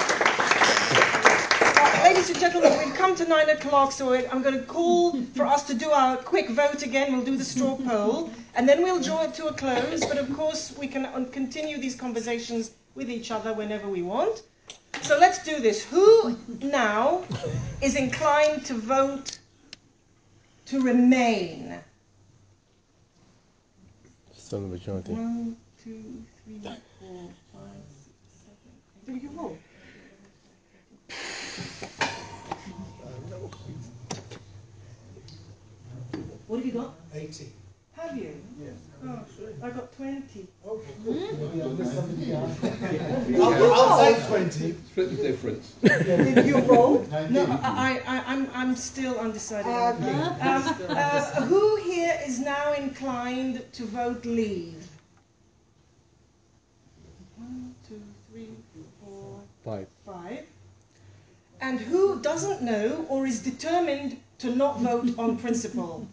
uh, ladies and gentlemen, we've come to nine o'clock, so I'm going to call for us to do our quick vote again. We'll do the straw poll, and then we'll draw it to a close. But of course, we can continue these conversations with each other whenever we want. So let's do this. Who now is inclined to vote to remain? Still the majority. One, two, three, four, five, six, seven, eight. Do you vote? What have you got? eighty. Have you? Yes. Oh, I got twenty. Okay. Mm. I'll, I'll take twenty. Split the difference. Did you vote? No, I, I, I'm, I'm still undecided. Uh, um, uh, who here is now inclined to vote leave? One, two, three, four, Five. five. And who doesn't know or is determined to not vote on principle?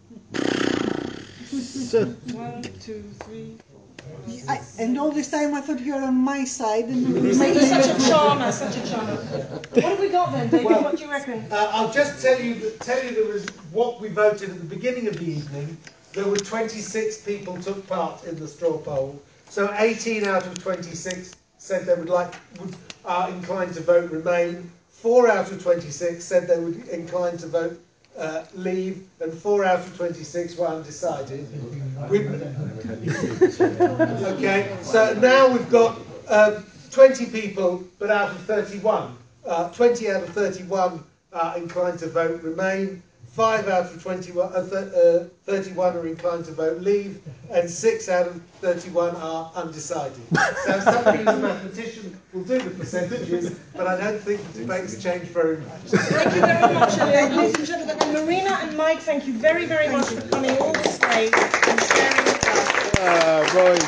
One, two, three, four, five, I, and all this time I thought you were on my side. And such a charmer, such a charmer. What have we got then, David? Well, what do you reckon? Uh, I'll just tell you, tell you there was what we voted at the beginning of the evening. There were twenty-six people took part in the straw poll. So eighteen out of twenty-six said they would like, would are inclined to vote remain. Four out of twenty-six said they would inclined to vote uh, leave, and four out of twenty-six were undecided. We've, okay, so now we've got uh, twenty people, but out of thirty-one, uh, twenty out of thirty-one are inclined to vote remain. Five out of twenty-one, uh, th uh, thirty-one are inclined to vote leave, and six out of thirty-one are undecided. So somebody who's a mathematician will do the percentages, but I don't think the debates change very much. Thank you very much, ladies and gentlemen. And Marina and Mike, thank you very, very much for coming all this way and sharing with us. Uh, boys.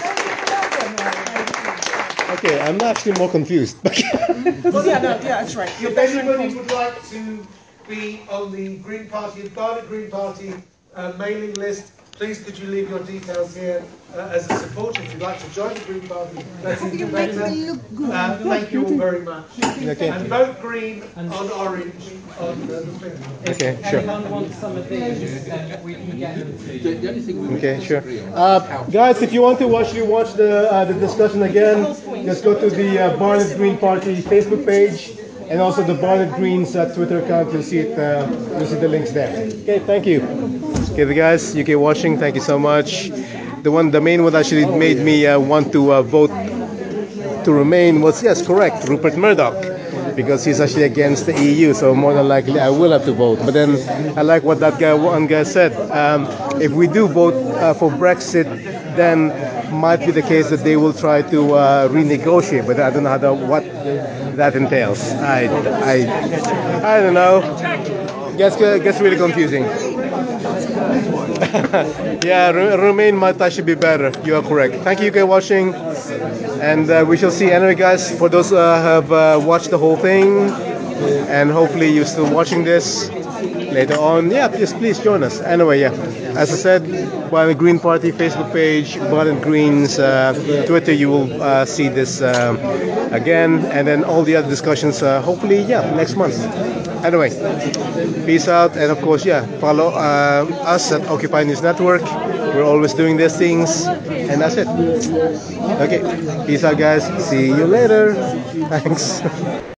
Okay, I'm actually more confused. Well, yeah, no, yeah, that's right. You're If better anybody informed. would like to be on the Green Party, Barnet Green Party uh, mailing list, please could you leave your details here uh, as a supporter. If you'd like to join the Green Party, that's even better. Uh, thank you all very much. Okay. And vote green on orange on uh, the thing. Okay, sure. Anyone wants some of these, then we can get them to you. The only thing we Okay, sure. Uh, guys, if you want to actually watch the uh, the discussion again, just go to the uh, Barnet Green Party Facebook page and also the Barnet Greens uh, Twitter account. You'll see it. Uh, you'll see the links there. Okay, thank you. Okay, the guys, U K watching. Thank you so much. The one, the main one, actually made me uh, want to uh, vote to remain was yes, correct, Rupert Murdoch, because he's actually against the E U. So more than likely, I will have to vote. But then I like what that guy, one guy said. Um, if we do vote uh, for Brexit, then might be the case that they will try to uh, renegotiate. But I don't know how the, what that entails. I, I, I don't know. Gets gets really confusing. Yeah, Remain might actually be better. You are correct. Thank you, U K watching, and uh, we shall see. Anyway, guys, for those who uh, have uh, watched the whole thing, and hopefully you're still watching this later on, yeah, please, please join us. Anyway, yeah, as I said, Barnet Green Party Facebook page, Barnet Greens uh, Twitter, you will uh, see this uh, again, and then all the other discussions, uh, hopefully, yeah, next month. Anyway, peace out, and of course, yeah, follow uh, us at Occupy News Network. We're always doing these things, and that's it. Okay, peace out, guys. See you later. Thanks.